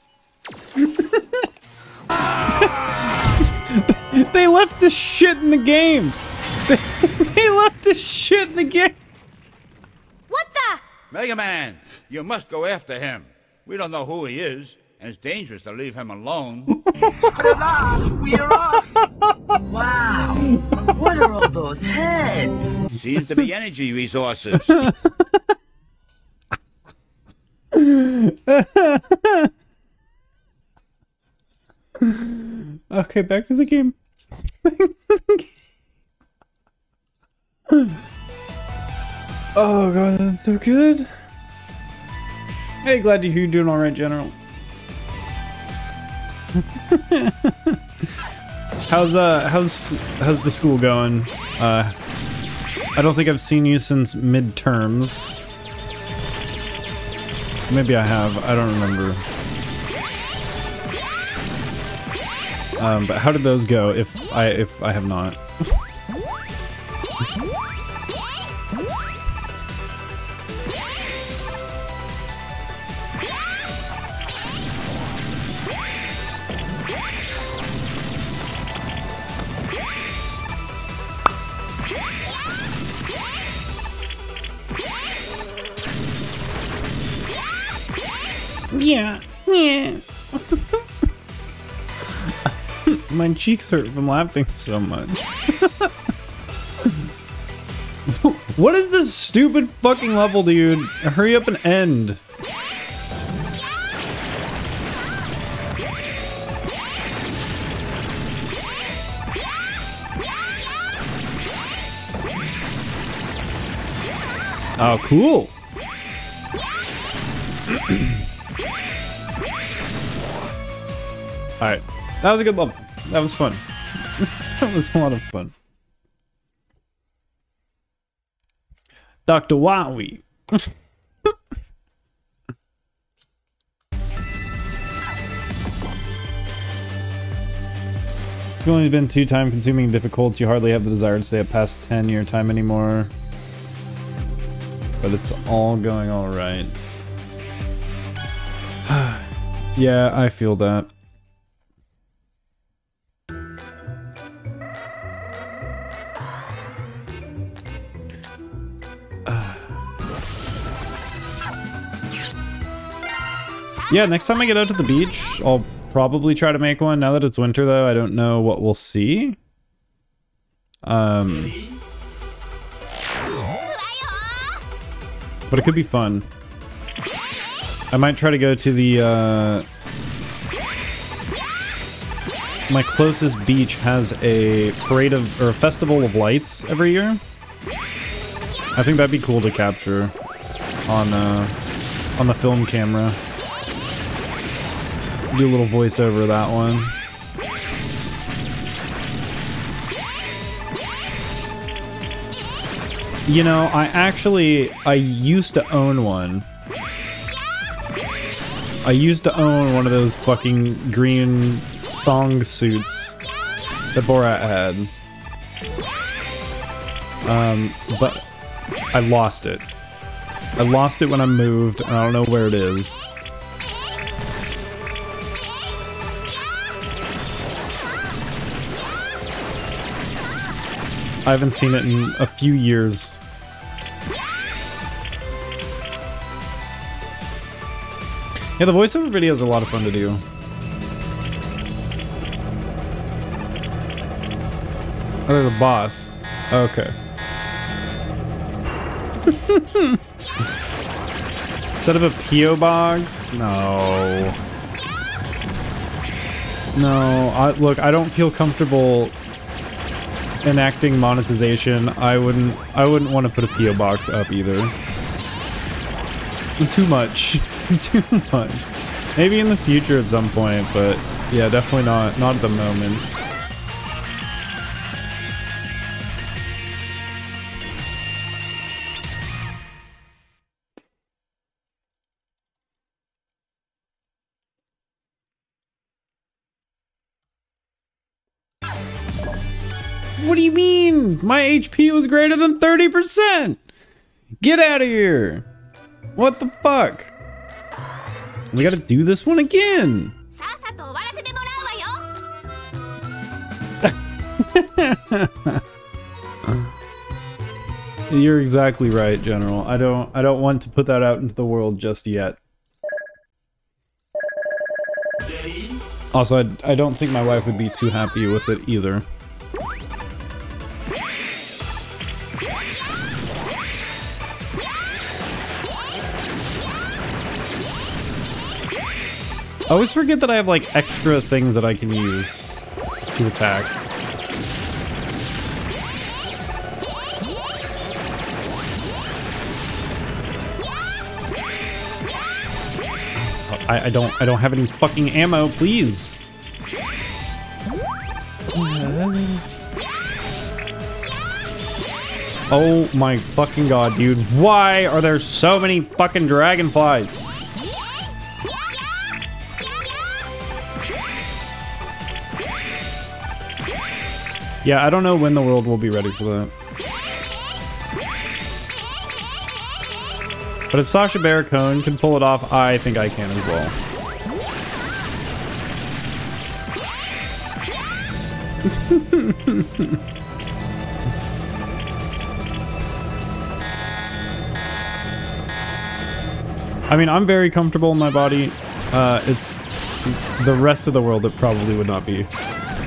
They left this shit in the game. They left this shit in the game. What the? Mega Man, you must go after him. We don't know who he is, and it's dangerous to leave him alone. We are off! Wow! What are all those heads? Seems to be energy resources. Okay, back to the game. Oh god, that's so good. Hey, glad to hear you're doing alright, General. How's the school going? I don't think I've seen you since midterms. Maybe I have, I don't remember. But how did those go if I have not? Yeah. My cheeks hurt from laughing so much. What is this stupid fucking level, dude? Hurry up and end. Oh, cool. Alright, that was a good level. That was fun. That was a lot of fun. Dr. Wowie. It's only been 2 time-consuming and difficult. You hardly have the desire to stay up past 10 your time anymore. But it's all going alright. Yeah, I feel that. Yeah, next time I get out to the beach, I'll probably try to make one. Now that it's winter, though, I don't know what we'll see. But it could be fun. I might try to go to the, my closest beach has a parade of, or a festival of lights every year. I think that'd be cool to capture on the film camera. Do a little voiceover of that one. You know, I used to own one. I used to own one of those fucking green thong suits that Borat had. But I lost it. I lost it when I moved, and I don't know where it is. I haven't seen it in a few years. Yeah, the voiceover videos are a lot of fun to do. Oh, they're the boss. Okay. Set up a P.O. box? No. No, look, I don't feel comfortable enacting monetization. I wouldn't want to put a P.O. box up either. Too much. too much. Maybe in the future at some point, but yeah, definitely not at the moment. What do you mean? My HP was greater than 30%! Get out of here! What the fuck? We gotta do this one again! You're exactly right, General. I don't want to put that out into the world just yet. Also, I don't think my wife would be too happy with it either. I always forget that I have like extra things that I can use to attack. I don't have any fucking ammo, please. Oh my fucking god, dude. Why are there so many fucking dragonflies? Yeah, I don't know when the world will be ready for that. But if Sacha Baron Cohen can pull it off, I think I can as well. I mean, I'm very comfortable in my body. It's the rest of the world that probably would not be.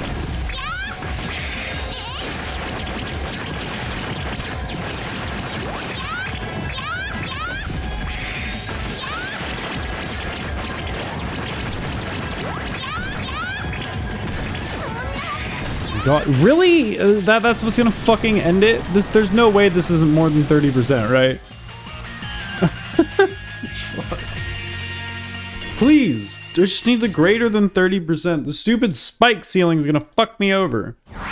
God, really? That's what's gonna fucking end it? There's no way this isn't more than 30%, right? Please, I just need the greater than 30%. The stupid spike ceiling is gonna fuck me over.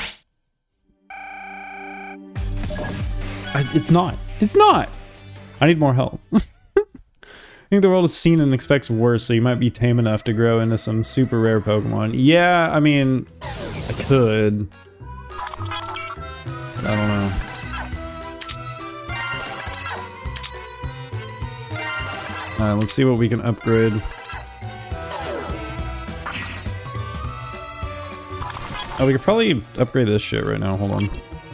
It's not. It's not. I need more help. I think the world has seen and expects worse, so you might be tame enough to grow into some super rare Pokemon. Yeah, I mean, I could. I don't know. Alright, let's see what we can upgrade. Oh, we could probably upgrade this shit right now. Hold on.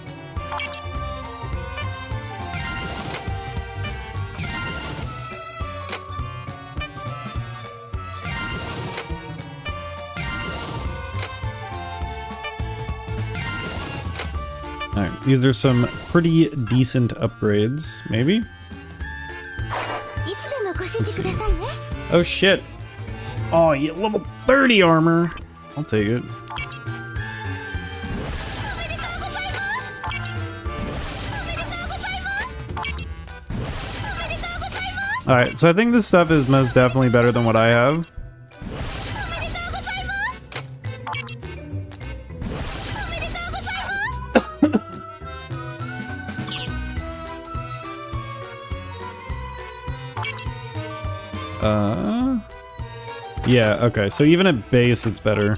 Alright, these are some pretty decent upgrades, maybe? Let's see. Oh shit! Oh, yeah, level 30 armor! I'll take it. Alright, so I think this stuff is most definitely better than what I have. Yeah, okay, so even at base it's better.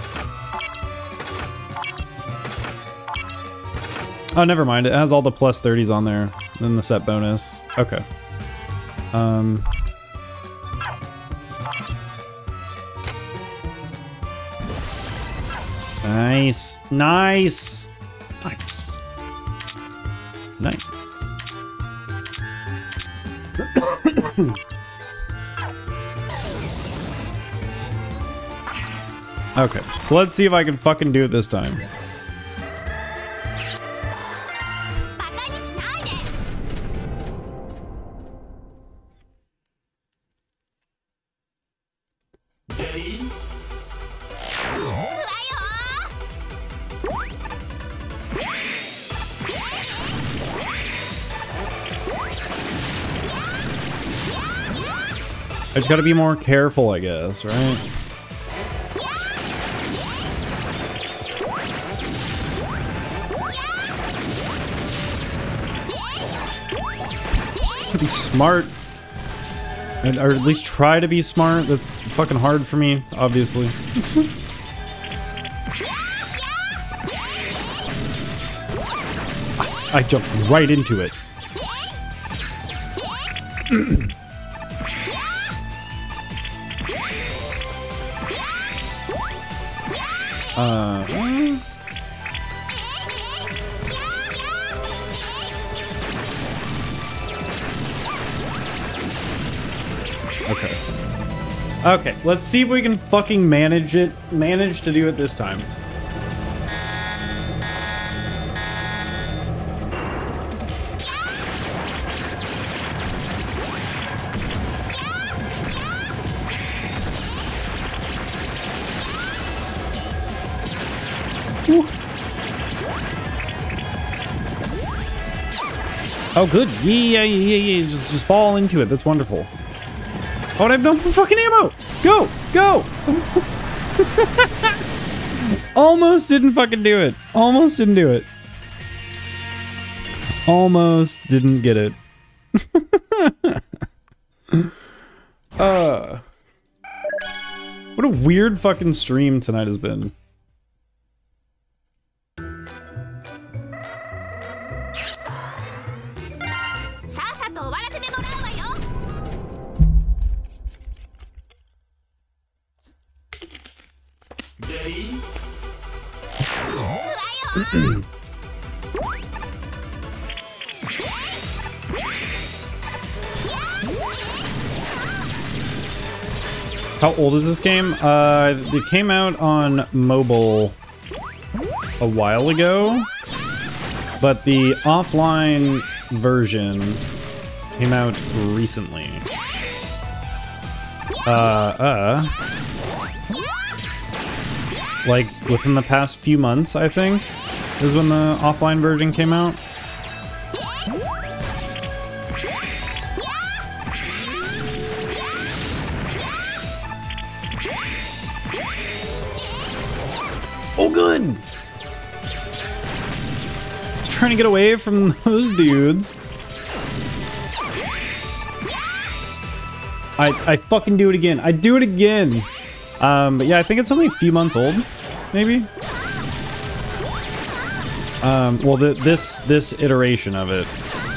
Oh, never mind, it has all the plus 30s on there, then the set bonus. Okay. Nice, nice, nice, nice. Okay, so let's see if I can fucking do it this time. just gotta be more careful, I guess, right? Be smart, and or at least try to be smart. That's fucking hard for me, obviously. I jumped right into it. Okay. Okay, let's see if we can fucking manage to do it this time. Whew. Oh, good. Yeah. Just fall into it. That's wonderful. Oh, and I have no fucking ammo! Go! Go! Almost didn't fucking do it. Almost didn't do it. Almost didn't get it. What a weird fucking stream tonight has been. How old is this game? It came out on mobile a while ago, but the offline version came out recently. Like within the past few months, I think, is when the offline version came out. Oh, good! Trying to get away from those dudes. I fucking do it again. I do it again. But yeah, I think it's only a few months old, maybe. Well, this iteration of it.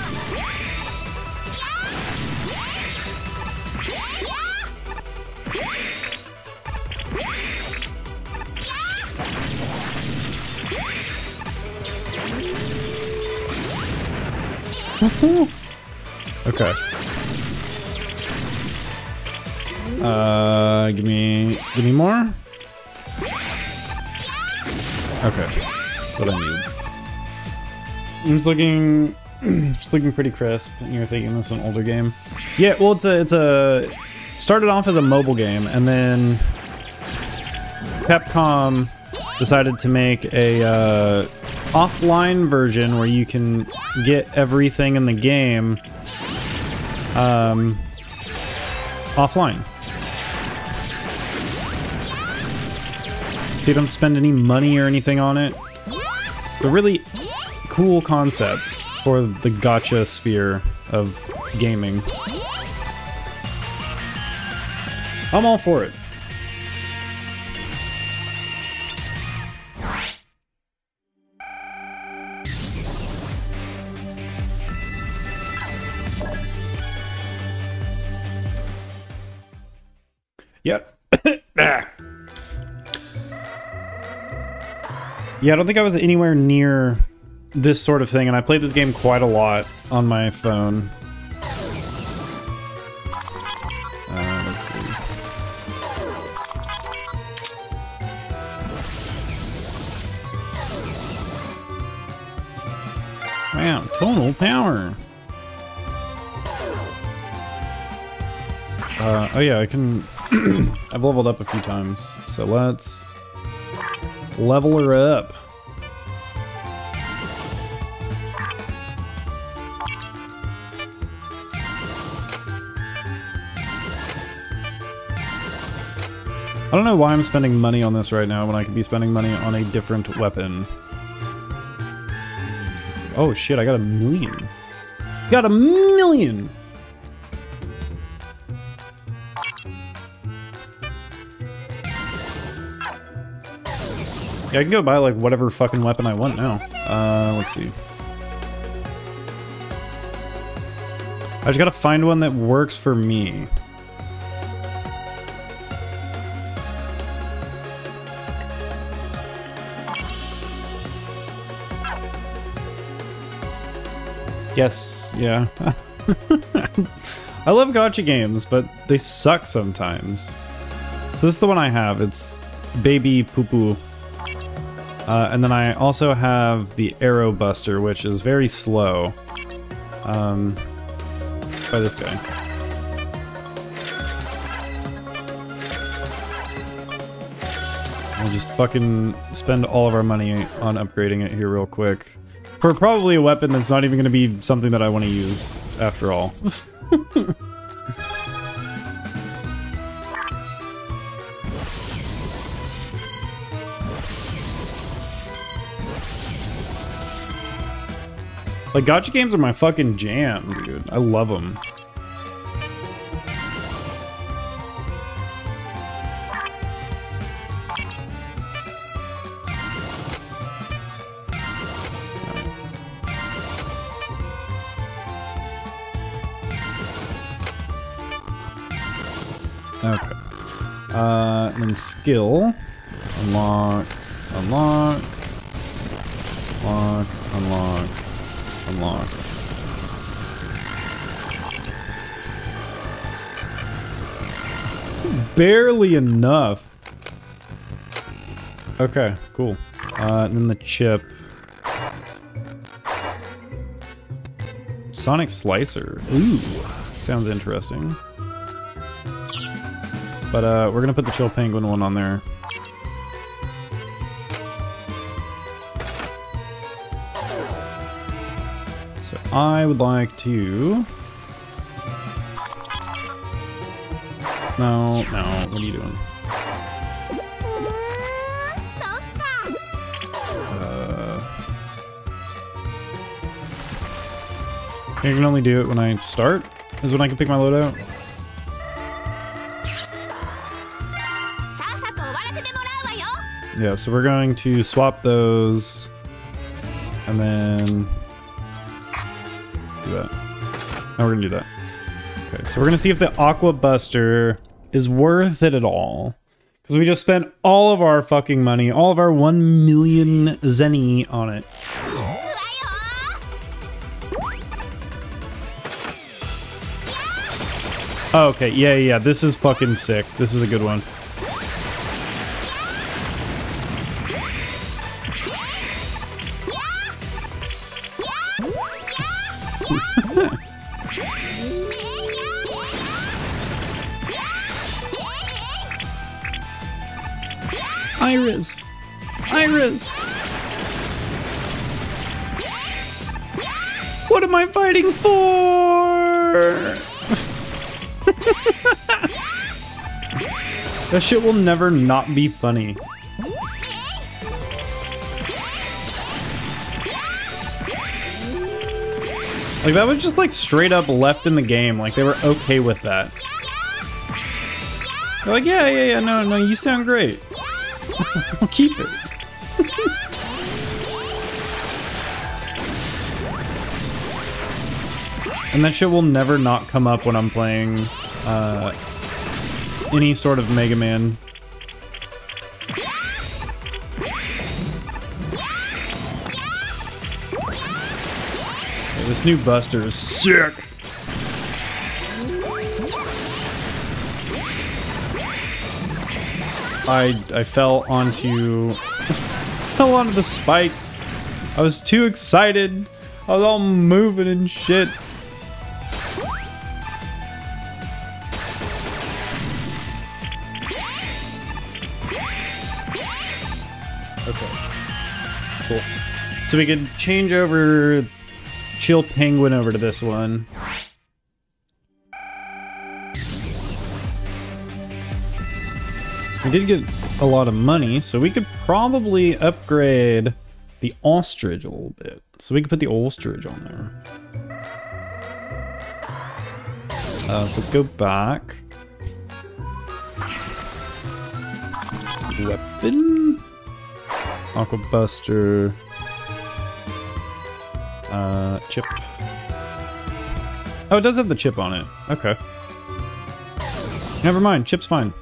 Okay. Give me more. Okay, that's what I need. It's looking, just looking pretty crisp. And you're thinking this is an older game? Yeah, well, it started off as a mobile game, and then Capcom decided to make a offline version where you can get everything in the game offline. So you don't spend any money or anything on it. A really cool concept for the gacha sphere of gaming. I'm all for it. Yep. Yeah, I don't think I was anywhere near this sort of thing, and I played this game quite a lot on my phone. Let's see. Wow, total power. Oh yeah, I can... I've leveled up a few times, so let's level her up. I don't know why I'm spending money on this right now when I could be spending money on a different weapon. Oh shit, I got 1 million. Got 1 million! Yeah, I can go buy like whatever fucking weapon I want now. Let's see. I just gotta find one that works for me. Yes, yeah. I love gacha games, but they suck sometimes. So this is the one I have. It's Baby Poo Poo. And then I also have the Arrow Buster, which is very slow. By this guy. We'll just fucking spend all of our money on upgrading it here real quick. For probably a weapon that's not even going to be something that I want to use, after all. Like, gacha games are my fucking jam, dude. I love them. Okay. And then skill. Unlock. Unlock. Unlock. Unlock. Unlock. Barely enough. Okay, cool. And then the chip. Sonic Slicer. Ooh, sounds interesting. But we're gonna put the Chill Penguin one on there. So I would like to... No, what are you doing? You can only do it when I start, is when I can pick my loadout. Yeah, so we're going to swap those, and then do that. Now we're gonna do that. Okay, so we're gonna see if the Aqua Buster is worth it at all. Because we just spent all of our fucking money, all of our 1 million zenny on it. Oh, okay, yeah, this is fucking sick. This is a good one. Iris! Iris! What am I fighting for? That shit will never not be funny. Like, that was just like straight up left in the game. Like, they were okay with that. They're like, yeah, no, you sound great. I'll keep it. And that shit will never not come up when I'm playing any sort of Mega Man. Yeah, this new Buster is sick. I fell onto the spikes. I was too excited. I was all moving and shit. Okay. Cool. So we can change over Chill Penguin over to this one. We did get a lot of money, so we could probably upgrade the ostrich a little bit. So we could put the ostrich on there. So let's go back. Weapon. Aquabuster. Chip. Oh, it does have the chip on it. Okay. Never mind, chip's fine.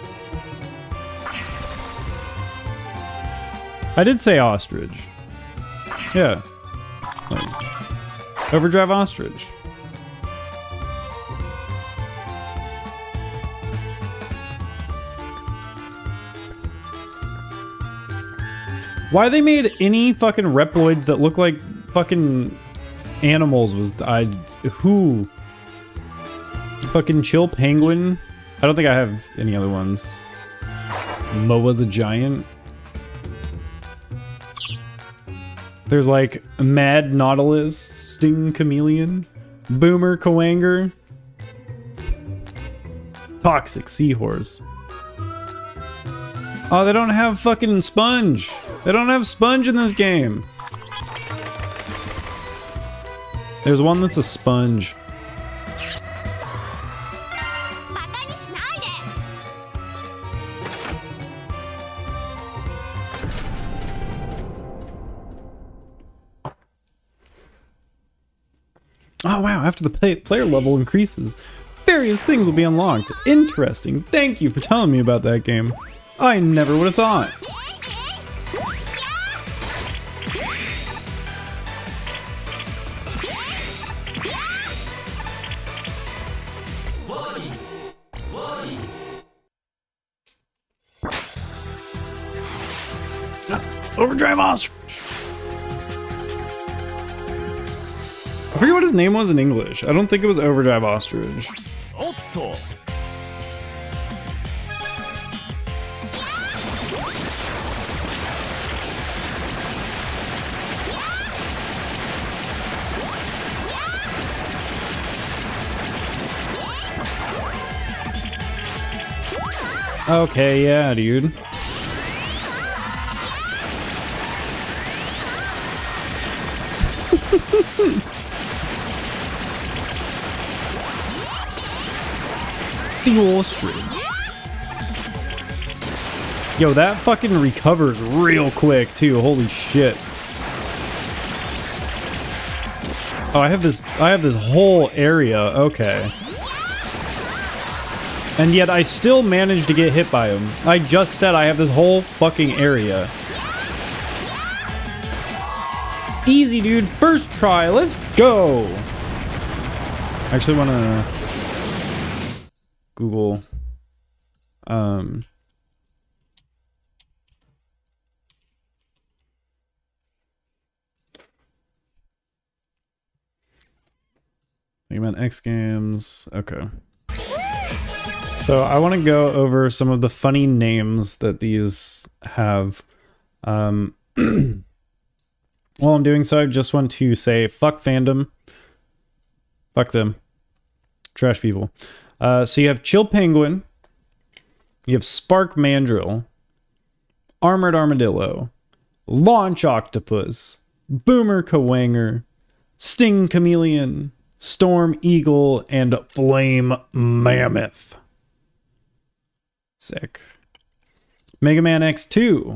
I did say ostrich. Yeah. Like, overdrive ostrich. Why they made any fucking Reploids that look like fucking animals was who? Fucking Chill Penguin? I don't think I have any other ones. Moa the Giant. There's like Mad Nautilus, Sting Chameleon, Boomer Kawanger, Toxic Seahorse. Oh, they don't have fucking Sponge. They don't have Sponge in this game. There's one that's a sponge. Oh wow, after the player level increases, various things will be unlocked. Interesting. Thank you for telling me about that game. I never would have thought. Overdrive Ostrich! I forget what his name was in English. I don't think it was Overdrive Ostrich. Otto. Okay, yeah, dude. The ostrich. Yo, that fucking recovers real quick too. Holy shit. Oh, I have this whole area. Okay. And yet I still managed to get hit by him. I just said I have this whole fucking area. Easy, dude. First try. Let's go. I actually want to Google. Think about X Games. Okay. So I want to go over some of the funny names that these have. While I'm doing so, I just want to say fuck fandom. Fuck them. Trash people. So you have Chill Penguin. You have Spark Mandrill. Armored Armadillo. Launch Octopus. Boomer Kawanger. Sting Chameleon. Storm Eagle. And Flame Mammoth. Sick. Mega Man X2.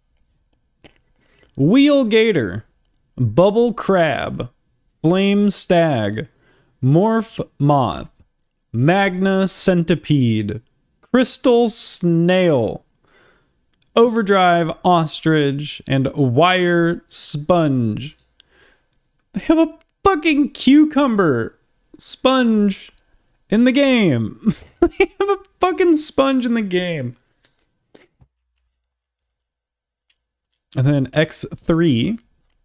Wheel Gator. Bubble Crab. Flame Stag. Morph Moth. Magna Centipede. Crystal Snail. Overdrive Ostrich. And Wire Sponge. They have a fucking cucumber sponge in the game. They have a fucking sponge in the game. And then X3.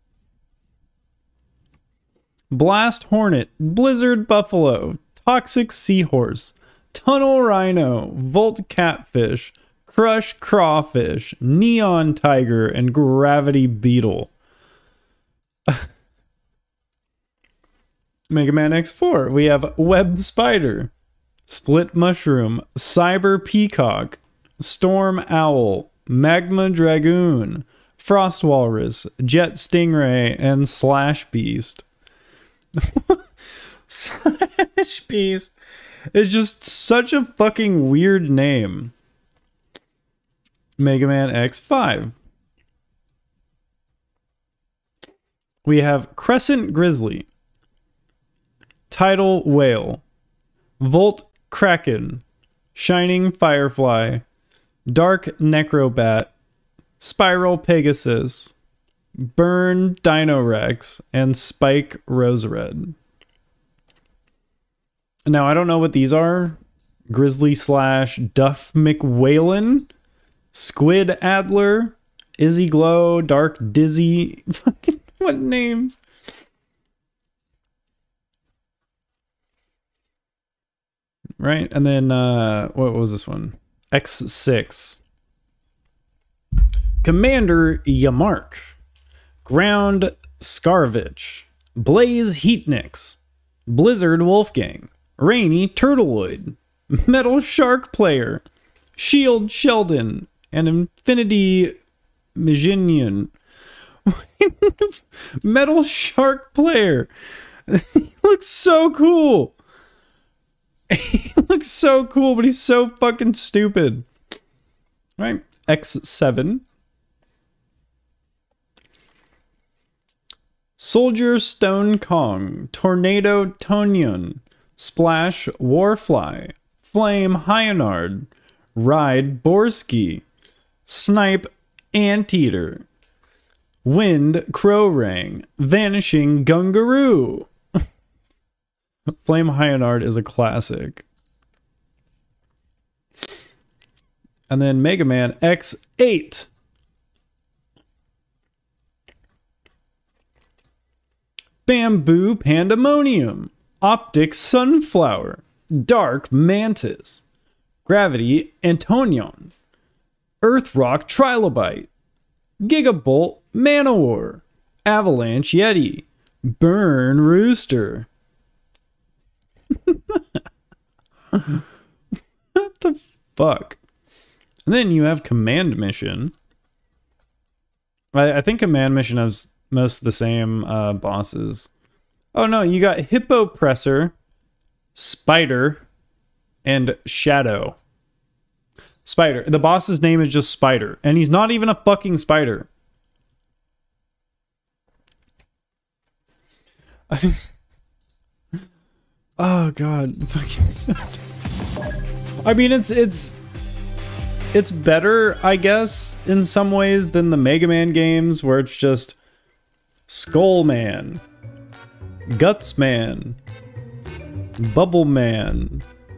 Blast Hornet. Blizzard Buffalo. Toxic Seahorse. Tunnel Rhino. Volt Catfish. Crush Crawfish. Neon Tiger. And Gravity Beetle. Mega Man X4. We have Web Spider. Split Mushroom. Cyber Peacock. Storm Owl, Magma Dragoon, Frost Walrus, Jet Stingray, and Slash Beast. Slash Beast. It's just such a fucking weird name. Mega Man X5. We have Crescent Grizzly, Tidal Whale, Volt Kraken, Shining Firefly, Dark Necrobat, Spiral Pegasus, Burn Dino Rex, and Spike Rose Red. Now, I don't know what these are. Grizzly slash Duff McWhalen, Squid Adler, Izzy Glow, Dark Dizzy. Fucking what names? Right, and then what was this one? X6. Commander Yamark, Ground Scarvich, Blaze Heatnix, Blizzard Wolfgang, Rainy Turtlewood, Metal Shark Player, Shield Sheldon, and Infinity Mijinian. Metal Shark Player. He looks so cool. He looks so cool, but he's so fucking stupid. Right? X7. Soldier Stone Kong, Tornado Tonyan, Splash Warfly, Flame Hyanard, Ride Borsky, Snipe Anteater, Wind Crowrang, Vanishing Gungaroo. Flame Hyanard is a classic. And then Mega Man X8. Bamboo Pandemonium, Optic Sunflower, Dark Mantis, Gravity Antonion, Earthrock Trilobite, Gigabolt Manowar, Avalanche Yeti, Burn Rooster. What the fuck? And then you have Command Mission. I think Command Mission has most of the same bosses. Oh no, you got Hippo Presser, Spider, and Shadow. Spider. The boss's name is just Spider, and he's not even a fucking spider. Oh god, fucking. I mean, it's better, I guess, in some ways than the Mega Man games, where it's just Skull Man, Guts Man, Bubble Man.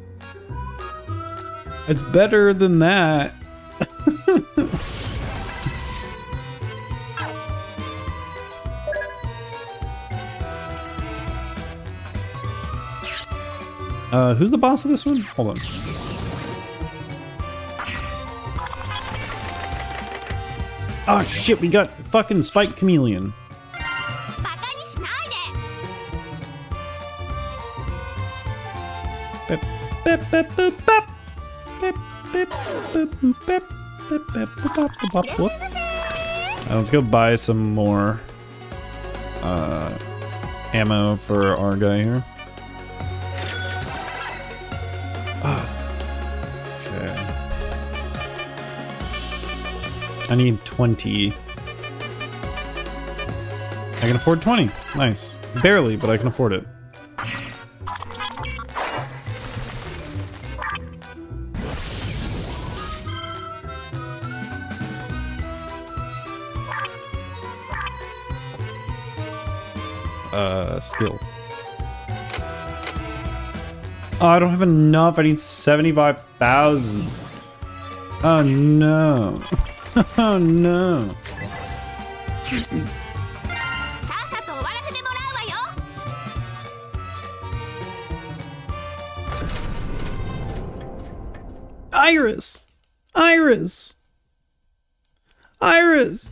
It's better than that. Who's the boss of this one? Hold on. Oh shit, we got fucking Spike Chameleon. Let's go buy some more ammo for our guy here. Okay. I need 20. I can afford 20. Nice. Barely, but I can afford it. Skill. Oh, I don't have enough. I need 75,000. Oh no. Oh no. Iris! Iris! Iris!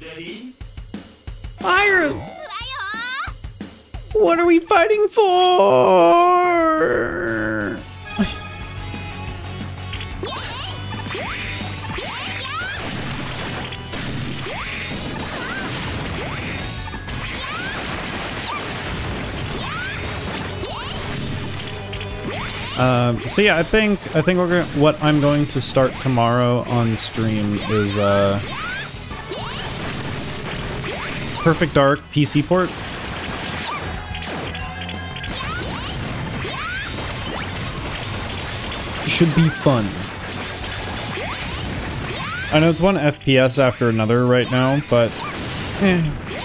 Iris! What are we fighting for? So yeah, I think we're gonna, what I'm going to start tomorrow on stream is Perfect Dark PC port. Should be fun. I know it's one FPS after another right now, but I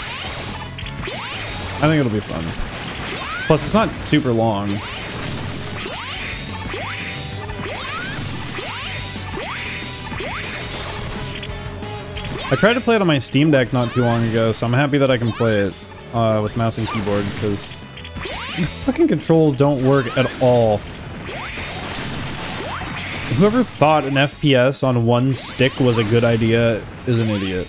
think it'll be fun. Plus, it's not super long. I tried to play it on my Steam Deck not too long ago, so I'm happy that I can play it with mouse and keyboard, because the fucking controls don't work at all. Whoever thought an FPS on one stick was a good idea is an idiot.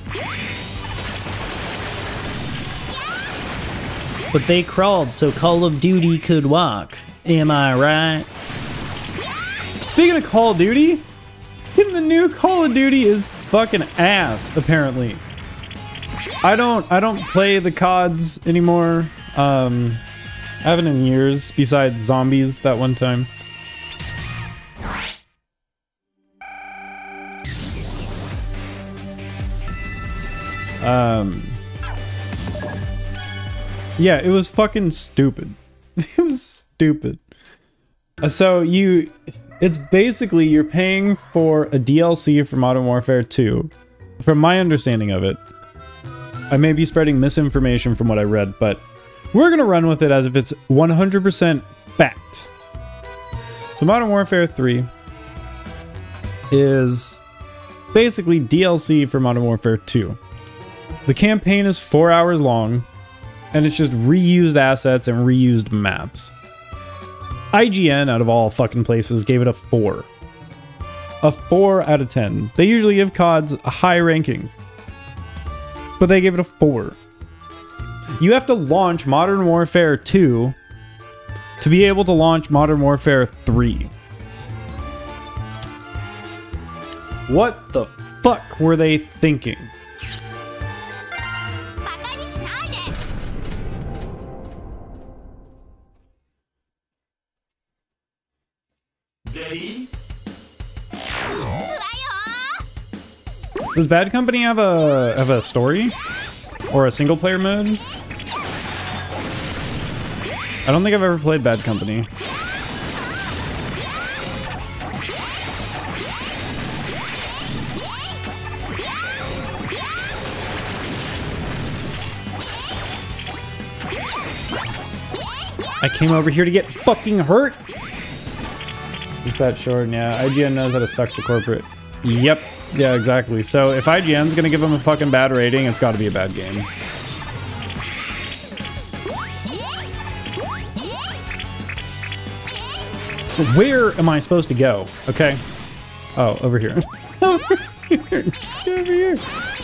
But they crawled so Call of Duty could walk. Am I right? Speaking of Call of Duty, the new Call of Duty is fucking ass, apparently. I don't play the CODs anymore. I haven't in years, besides Zombies that one time. Yeah, it was fucking stupid. It was stupid. So it's basically you're paying for a DLC for Modern Warfare 2. From my understanding of it, I may be spreading misinformation from what I read, but we're gonna run with it as if it's 100% fact. So Modern Warfare 3 is basically DLC for Modern Warfare 2. The campaign is 4 hours long, and it's just reused assets and reused maps. IGN, out of all fucking places, gave it a 4. A 4 out of 10. They usually give CODs a high ranking, but they gave it a 4. You have to launch Modern Warfare 2 to be able to launch Modern Warfare 3. What the fuck were they thinking? Does Bad Company have a story? Or a single player mode? I don't think I've ever played Bad Company. I came over here to get fucking hurt! It's that short, yeah. IGN knows how to suck the corporate. Yep. Yeah, exactly. So if IGN's gonna give them a fucking bad rating, it's gotta be a bad game. Where am I supposed to go? Okay. Oh, over here. Over here. Just over here.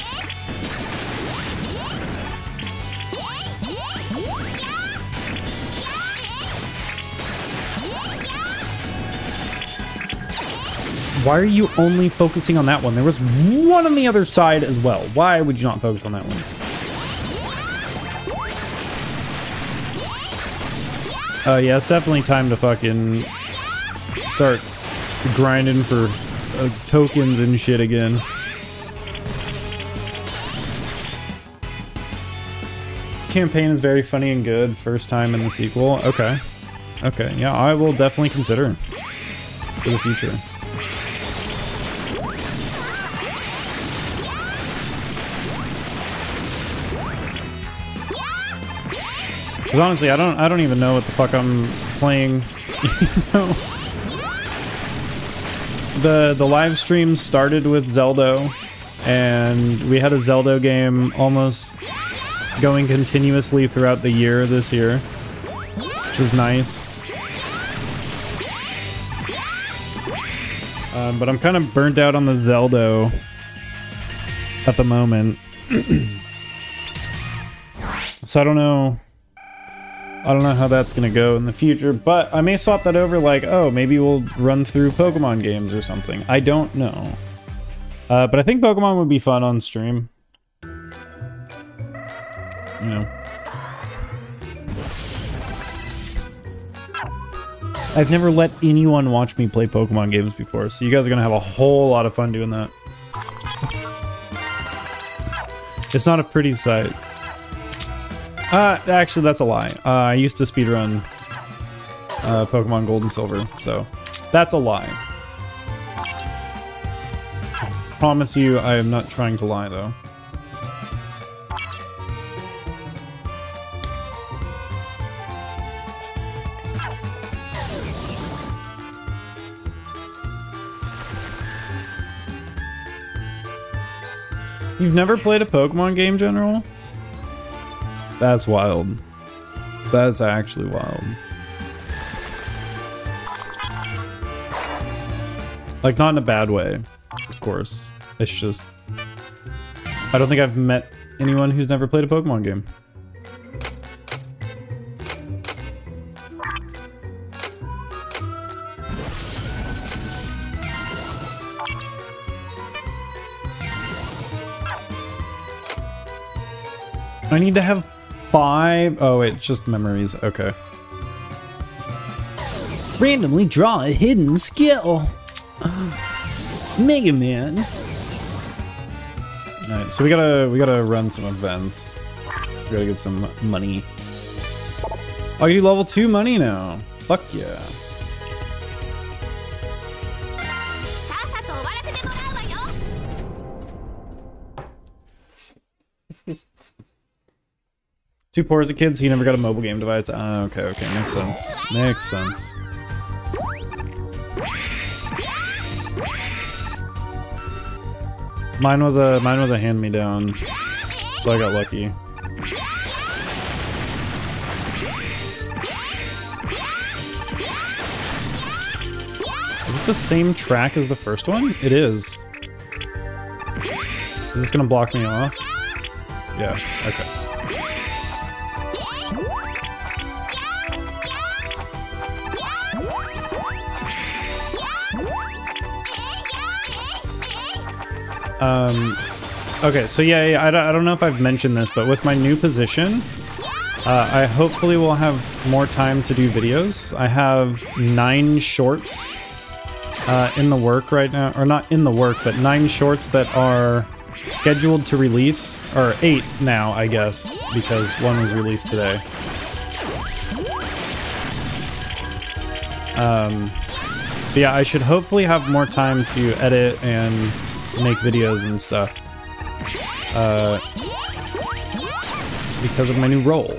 Why are you only focusing on that one? There was one on the other side as well. Why would you not focus on that one? Yeah, it's definitely time to fucking start grinding for tokens and shit again. Campaign is very funny and good. First time in the sequel. Okay. Okay, yeah, I will definitely consider for the future. Because honestly, I don't even know what the fuck I'm playing. You know? The live stream started with Zelda, and we had a Zelda game almost going continuously throughout the year this year, which was nice. But I'm kind of burnt out on the Zelda at the moment. So I don't know how that's gonna go in the future, but I may swap that over, like, oh, maybe we'll run through Pokemon games or something. I don't know. But I think Pokemon would be fun on stream. You know. I've never let anyone watch me play Pokemon games before, so you guys are gonna have a whole lot of fun doing that. It's not a pretty sight. Actually, that's a lie. I used to speedrun Pokemon Gold and Silver, so that's a lie. I promise you, I am not trying to lie, though. You've never played a Pokemon game, General? That's wild. That's actually wild. Like, not in a bad way, of course. It's just... I don't think I've met anyone who's never played a Pokemon game. I need to have 5... Oh, wait, just memories. Okay. Randomly draw a hidden skill. Mega Man. Alright, so we gotta run some events. We gotta get some money. Oh, you level 2 money now. Fuck yeah. Too poor as a kid, so he never got a mobile game device. Okay, okay, makes sense. Makes sense. Mine was a hand-me-down, so I got lucky. Is it the same track as the first one? It is. Is this gonna block me off? Yeah, okay. Okay, so yeah, I don't know if I've mentioned this, but with my new position, I hopefully will have more time to do videos. I have 9 shorts in the work right now, or not in the work, but 9 shorts that are scheduled to release, or 8 now, I guess, because one was released today. But yeah, I should hopefully have more time to edit and make videos and stuff. Because of my new role.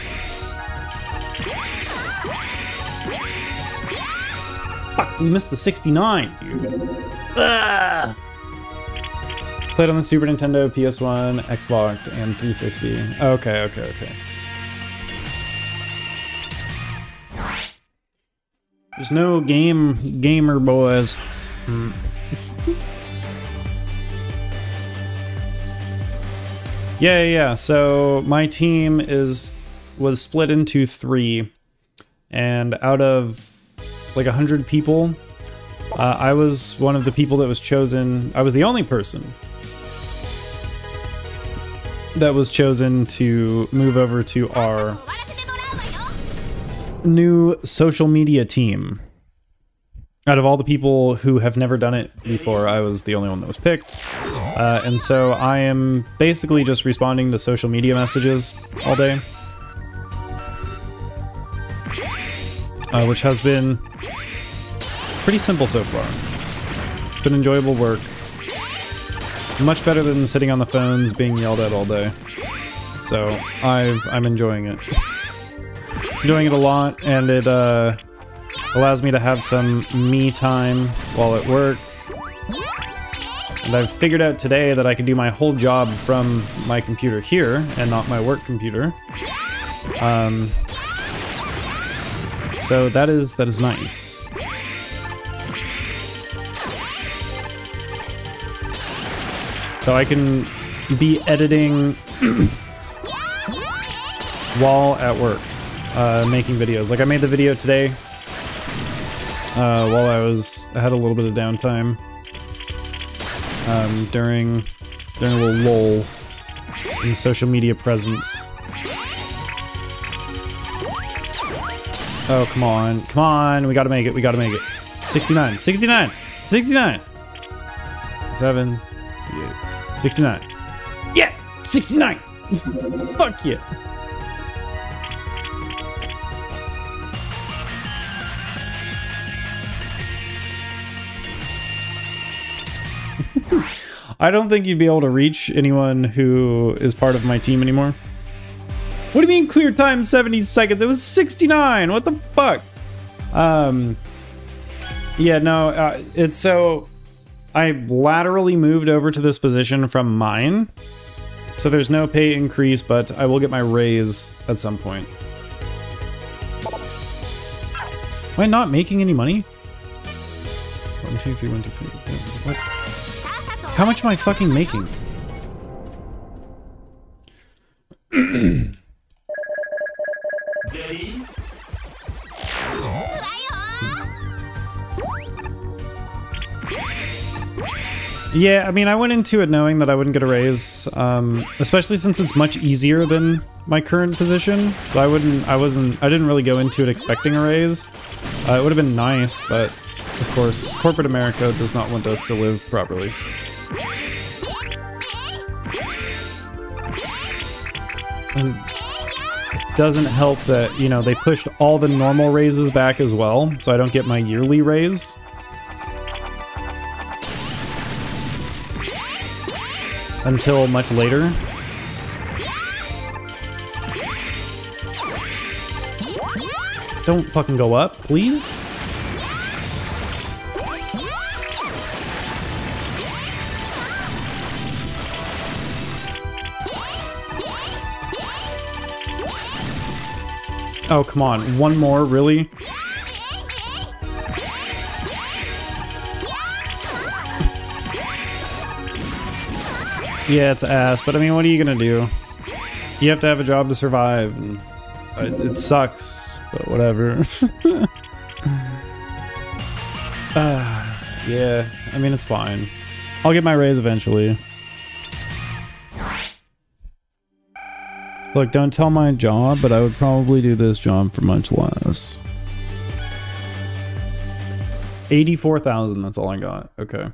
Fuck, we missed the 69, dude. Ah! Played on the Super Nintendo, PS1, Xbox, and 360. Okay, okay, okay. There's no gamer boys. Yeah. So my team was split into 3, and out of like 100 people, I was one of the people that was chosen. I was the only person that was chosen to move over to our new social media team. Out of all the people who have never done it before, I was the only one that was picked. And so I am basically just responding to social media messages all day. Which has been pretty simple so far. It's been enjoyable work. Much better than sitting on the phones being yelled at all day. So I'm enjoying it. Enjoying it a lot, and it allows me to have some me time while at work. And I've figured out today that I can do my whole job from my computer here and not my work computer. So that is nice. So I can be editing while at work, making videos. Like I made the video today while I had a little bit of downtime during a little lull in social media presence. Oh, come on. Come on. We gotta make it. We gotta make it. 69. 69. 69. 7. 68. 69. Yeah! 69! Fuck yeah. I don't think you'd be able to reach anyone who is part of my team anymore. What do you mean clear time 70 seconds? It was 69. What the fuck? Yeah, no, it's so I laterally moved over to this position from mine. So there's no pay increase, but I will get my raise at some point. Am I not making any money? 1, 2, 3, 1, 2, 3. What? How much am I fucking making? Yeah, I mean, I went into it knowing that I wouldn't get a raise, especially since it's much easier than my current position. So I didn't really go into it expecting a raise. It would have been nice, but of course, corporate America does not want us to live properly. And it doesn't help that, you know, they pushed all the normal raises back as well, so I don't get my yearly raise. Until much later. Don't fucking go up, please. Oh, come on. One more, really? Yeah, it's ass, but I mean, what are you gonna do? You have to have a job to survive, and it sucks, but whatever. Yeah, I mean, it's fine. I'll get my raise eventually. Look, don't tell my job, but I would probably do this job for much less. 84,000, that's all I got. Okay.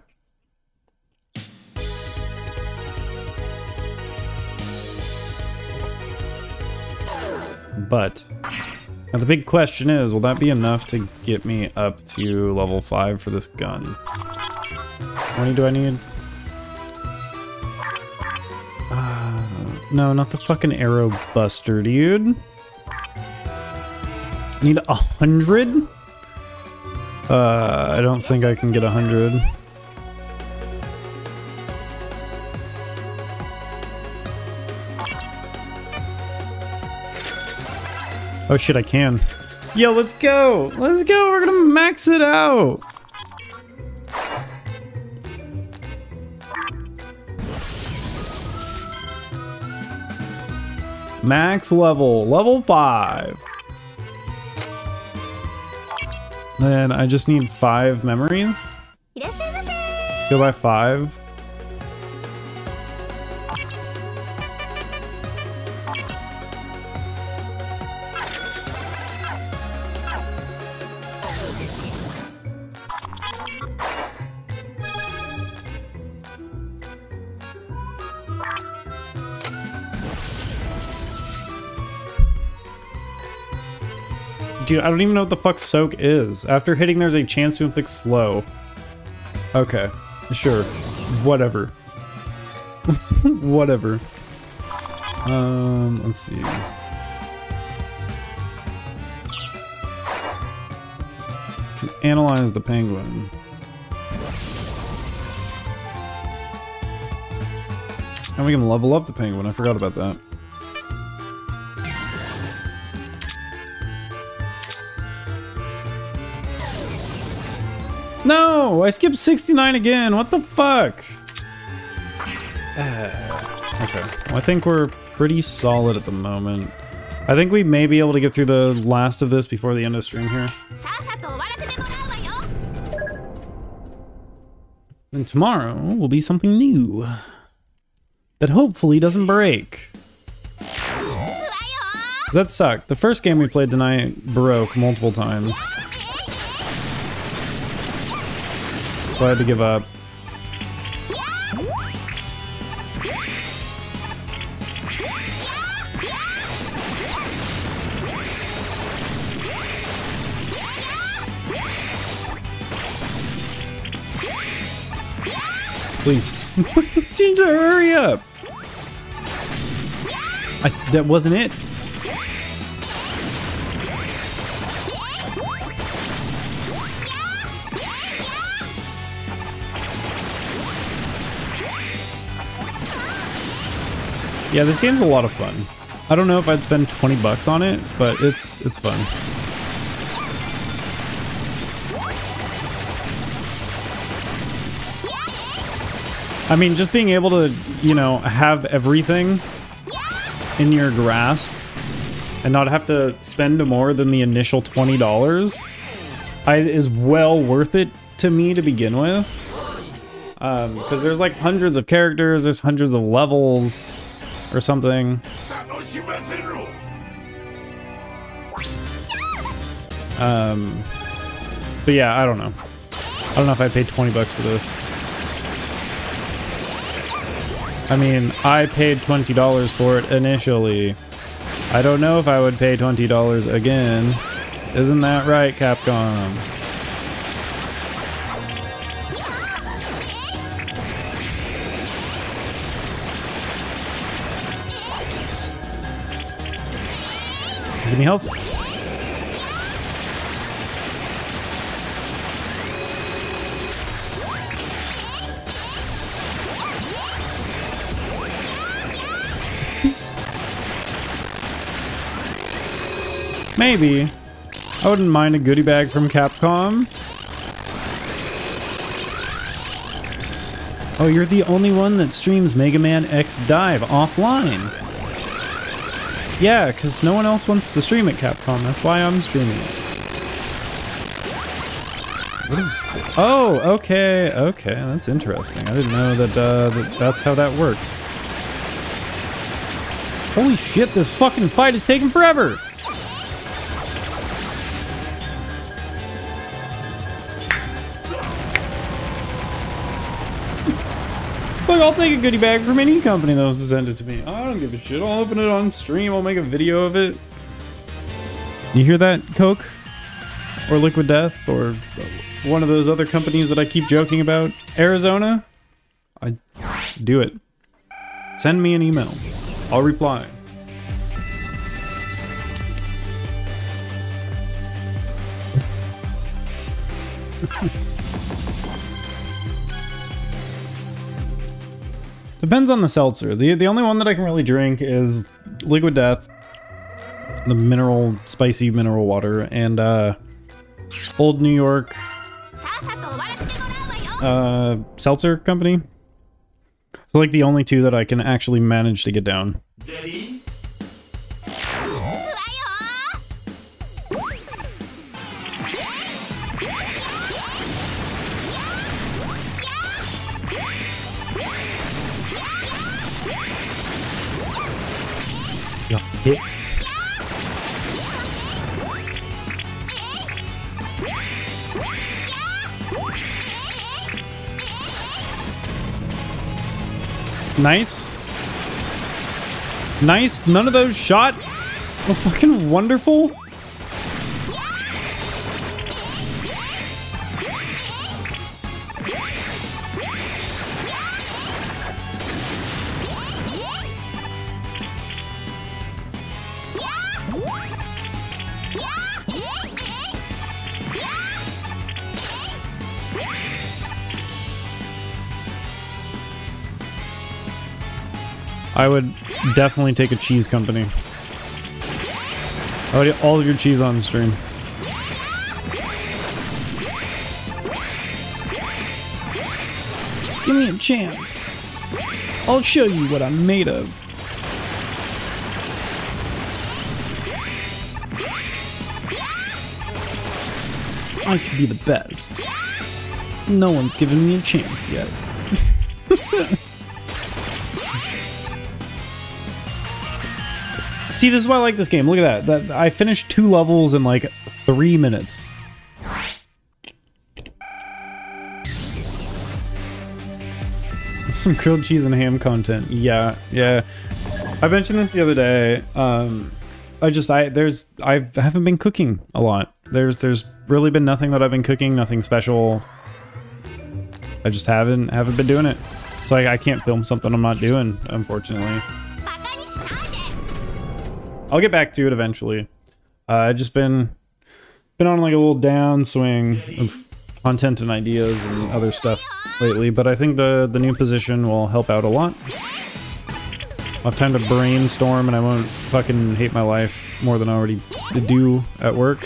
But now the big question is, will that be enough to get me up to level 5 for this gun? How many do I need? No, not the fucking arrow buster, dude. I need 100? I don't think I can get 100. Oh shit, I can. Yo, let's go! Let's go! We're gonna max it out! Max level, level 5. Then I just need 5 memories. Go by 5. Dude, I don't even know what the fuck soak is. After hitting, there's a chance to inflict slow. Okay, sure. Whatever. Whatever. Let's see. Can analyze the penguin. And we can level up the penguin. I forgot about that. No! I skipped 69 again! What the fuck? Okay. Well, I think we're pretty solid at the moment. I think we may be able to get through the last of this before the end of stream here. And tomorrow will be something new. That hopefully doesn't break. That sucked. The first game we played tonight broke multiple times. So I had to give up. Please. Ginger, hurry up! That wasn't it. Yeah, this game's a lot of fun. I don't know if I'd spend 20 bucks on it, but it's fun. I mean, just being able to, you know, have everything in your grasp and not have to spend more than the initial $20 is well worth it to me to begin with. Because there's like hundreds of characters, there's hundreds of levels or something. But yeah, I don't know. I don't know if I paid 20 bucks for this. I mean, I paid $20 for it initially. I don't know if I would pay $20 again. Isn't that right, Capcom? Give me health. Maybe. I wouldn't mind a goodie bag from Capcom. Oh, you're the only one that streams Mega Man X Dive offline. Yeah, because no one else wants to stream it, Capcom. That's why I'm streaming it. What is... Oh, okay, okay. That's interesting. I didn't know that, that's how that worked. Holy shit, this fucking fight is taking forever! Look, I'll take a goodie bag from any company that wants to send it to me. I don't give a shit. I'll open it on stream. I'll make a video of it. You hear that, Coke? Or Liquid Death? Or one of those other companies that I keep joking about? Arizona? I do it. Send me an email. I'll reply. Depends on the seltzer. The only one that I can really drink is Liquid Death, the spicy mineral water, and Old New York seltzer company. So like the only two that I can actually manage to get down. Hit. Nice. Nice. None of those shot. Oh, fucking wonderful. I would definitely take a cheese company. I would eat all of your cheese on stream. Just give me a chance. I'll show you what I'm made of. I could be the best. No one's given me a chance yet. See, this is why I like this game. Look at that. I finished 2 levels in like 3 minutes. Some grilled cheese and ham content. Yeah. I mentioned this the other day. I haven't been cooking a lot. There's really been nothing that I've been cooking, nothing special. I just haven't been doing it. So I can't film something I'm not doing, unfortunately. I'll get back to it eventually. I've just been on like a little downswing of content and ideas and other stuff lately, but I think the new position will help out a lot. I'll have time to brainstorm and I won't fucking hate my life more than I already do at work.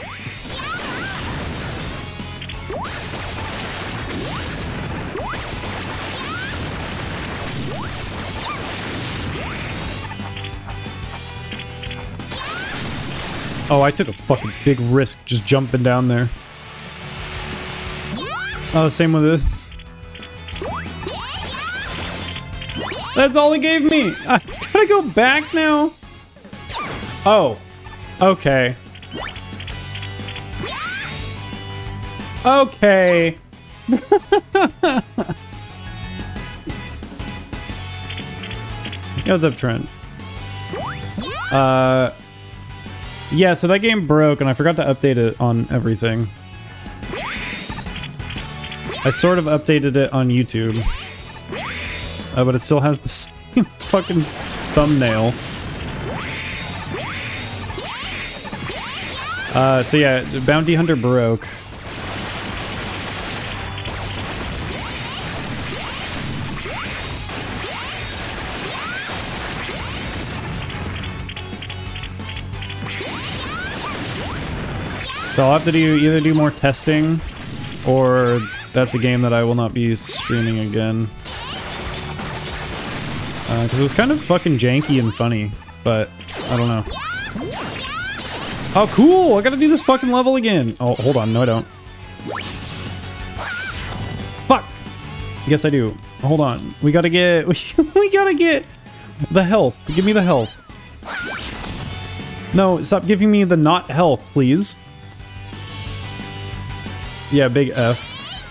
Oh, I took a fucking big risk just jumping down there. Oh, same with this. That's all it gave me! I gotta go back now? Oh. Okay. Okay. Yo, what's up, Trent? Yeah, so that game broke and I forgot to update it on everything. I sort of updated it on YouTube. But it still has the same fucking thumbnail. So yeah, Bounty Hunter broke. So I'll have to either do more testing, or that's a game that I will not be streaming again. Because it was kind of fucking janky and funny, but I don't know. Oh, cool! I gotta do this fucking level again! Oh, hold on. No, I don't. Fuck! Yes, I do. Hold on. We gotta get... we gotta get the health. Give me the health. No, stop giving me the not health, please. Yeah, big F.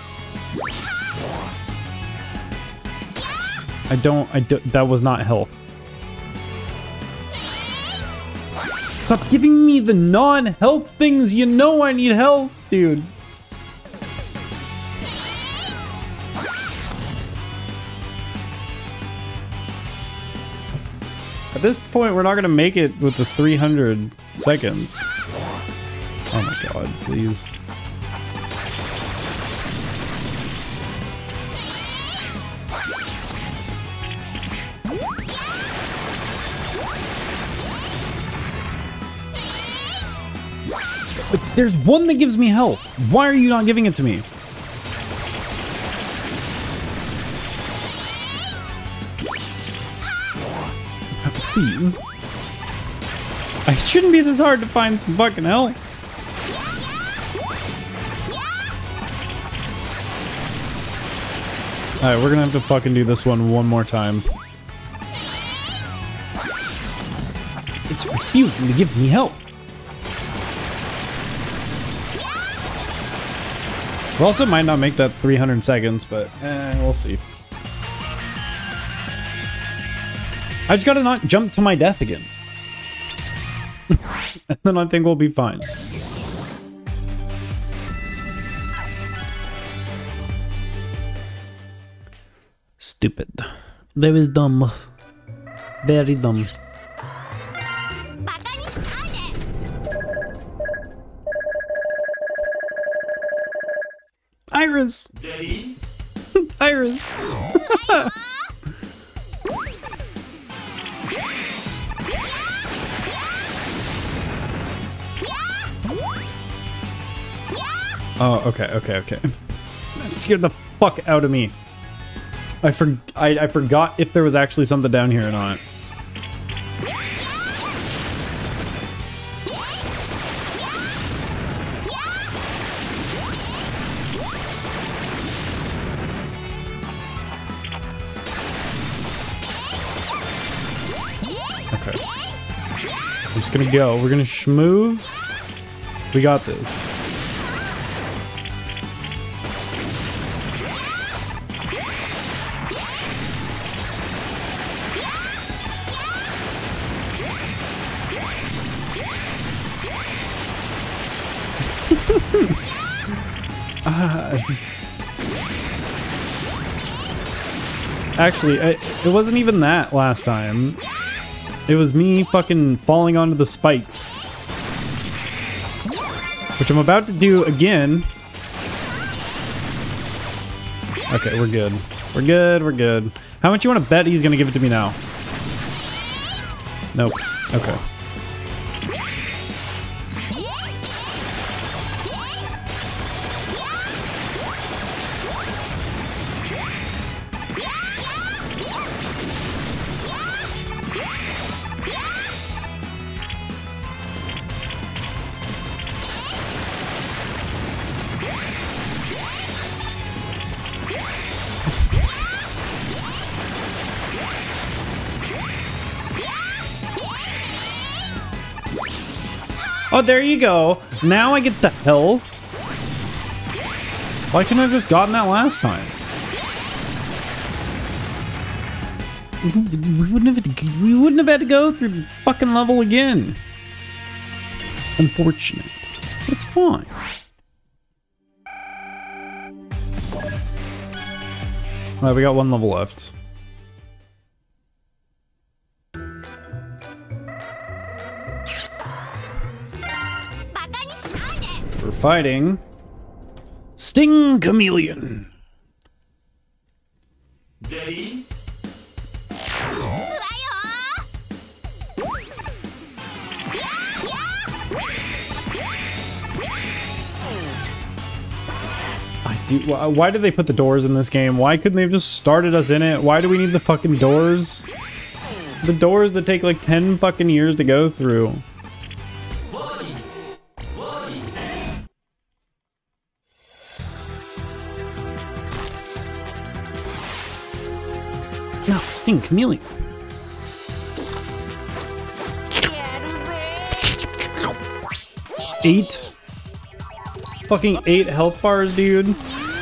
That was not health. Stop giving me the non-health things, you know I need health, dude. At this point, we're not gonna make it with the 300 seconds. Oh my god, please. But there's one that gives me health. Why are you not giving it to me? Please. It shouldn't be this hard to find some fucking health. Alright, we're gonna have to fucking do this one more time. It's refusing to give me help. We also might not make that 300 seconds, but we'll see. I just gotta not jump to my death again. And then I think we'll be fine. Stupid. That was dumb. Very dumb. Iris! Iris! Oh, okay. That scared the fuck out of me. I forgot if there was actually something down here or not. just gonna go. We're gonna schmove. We got this. Actually, it wasn't even that last time. It was me fucking falling onto the spikes. Which I'm about to do again. Okay, we're good. We're good, we're good. How much you want to bet he's gonna give it to me now? Nope. Okay. Oh, there you go. Now I get the hell. Why couldn't I have just gotten that last time? We wouldn't have had to go through the fucking level again. Unfortunate. But it's fine. Alright, we got one level left. We're fighting Sting Chameleon. Daddy? Why did they put the doors in this game? Why couldn't they have just started us in it? Why do we need the fucking doors? The doors that take like 10 fucking years to go through. No, Sting Chameleon. Fucking 8 health bars, dude.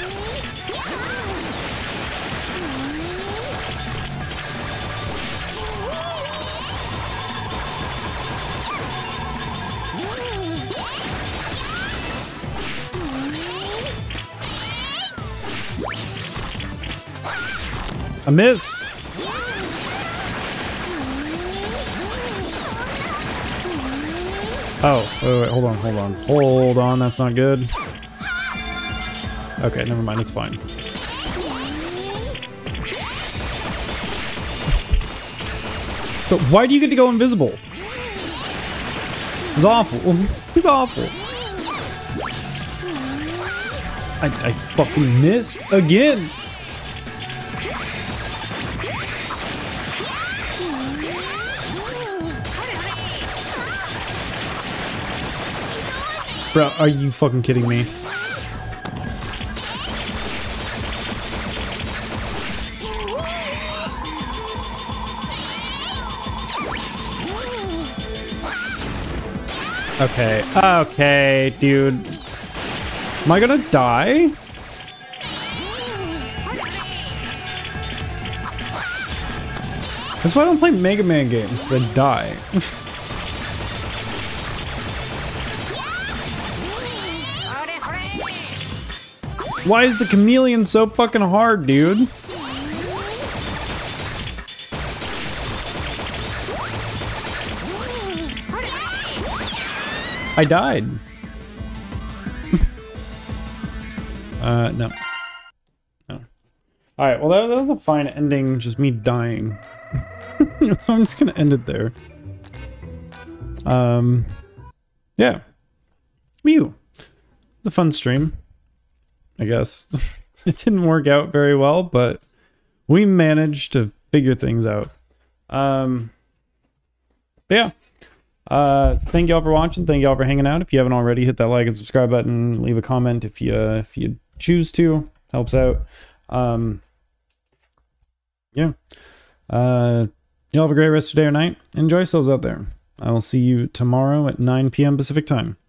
I missed. Oh, wait, hold on. Hold on, that's not good. Okay, never mind, it's fine. But why do you get to go invisible? It's awful. It's awful. I fucking missed again. Bro, are you fucking kidding me? Okay, dude. Am I gonna die? That's why I don't play Mega Man games, because I die. Why is the chameleon so fucking hard, dude? I died. No. Alright, well that was a fine ending, just me dying. So I'm just gonna end it there. Yeah. Mew. It's a fun stream, I guess. It didn't work out very well, but we managed to figure things out. But yeah. Thank y'all for watching. Thank y'all for hanging out. If you haven't already, hit that like and subscribe button. Leave a comment if you choose to. Helps out. Yeah. Y'all have a great rest of your day or night. Enjoy yourselves out there. I will see you tomorrow at 9 p.m. Pacific time.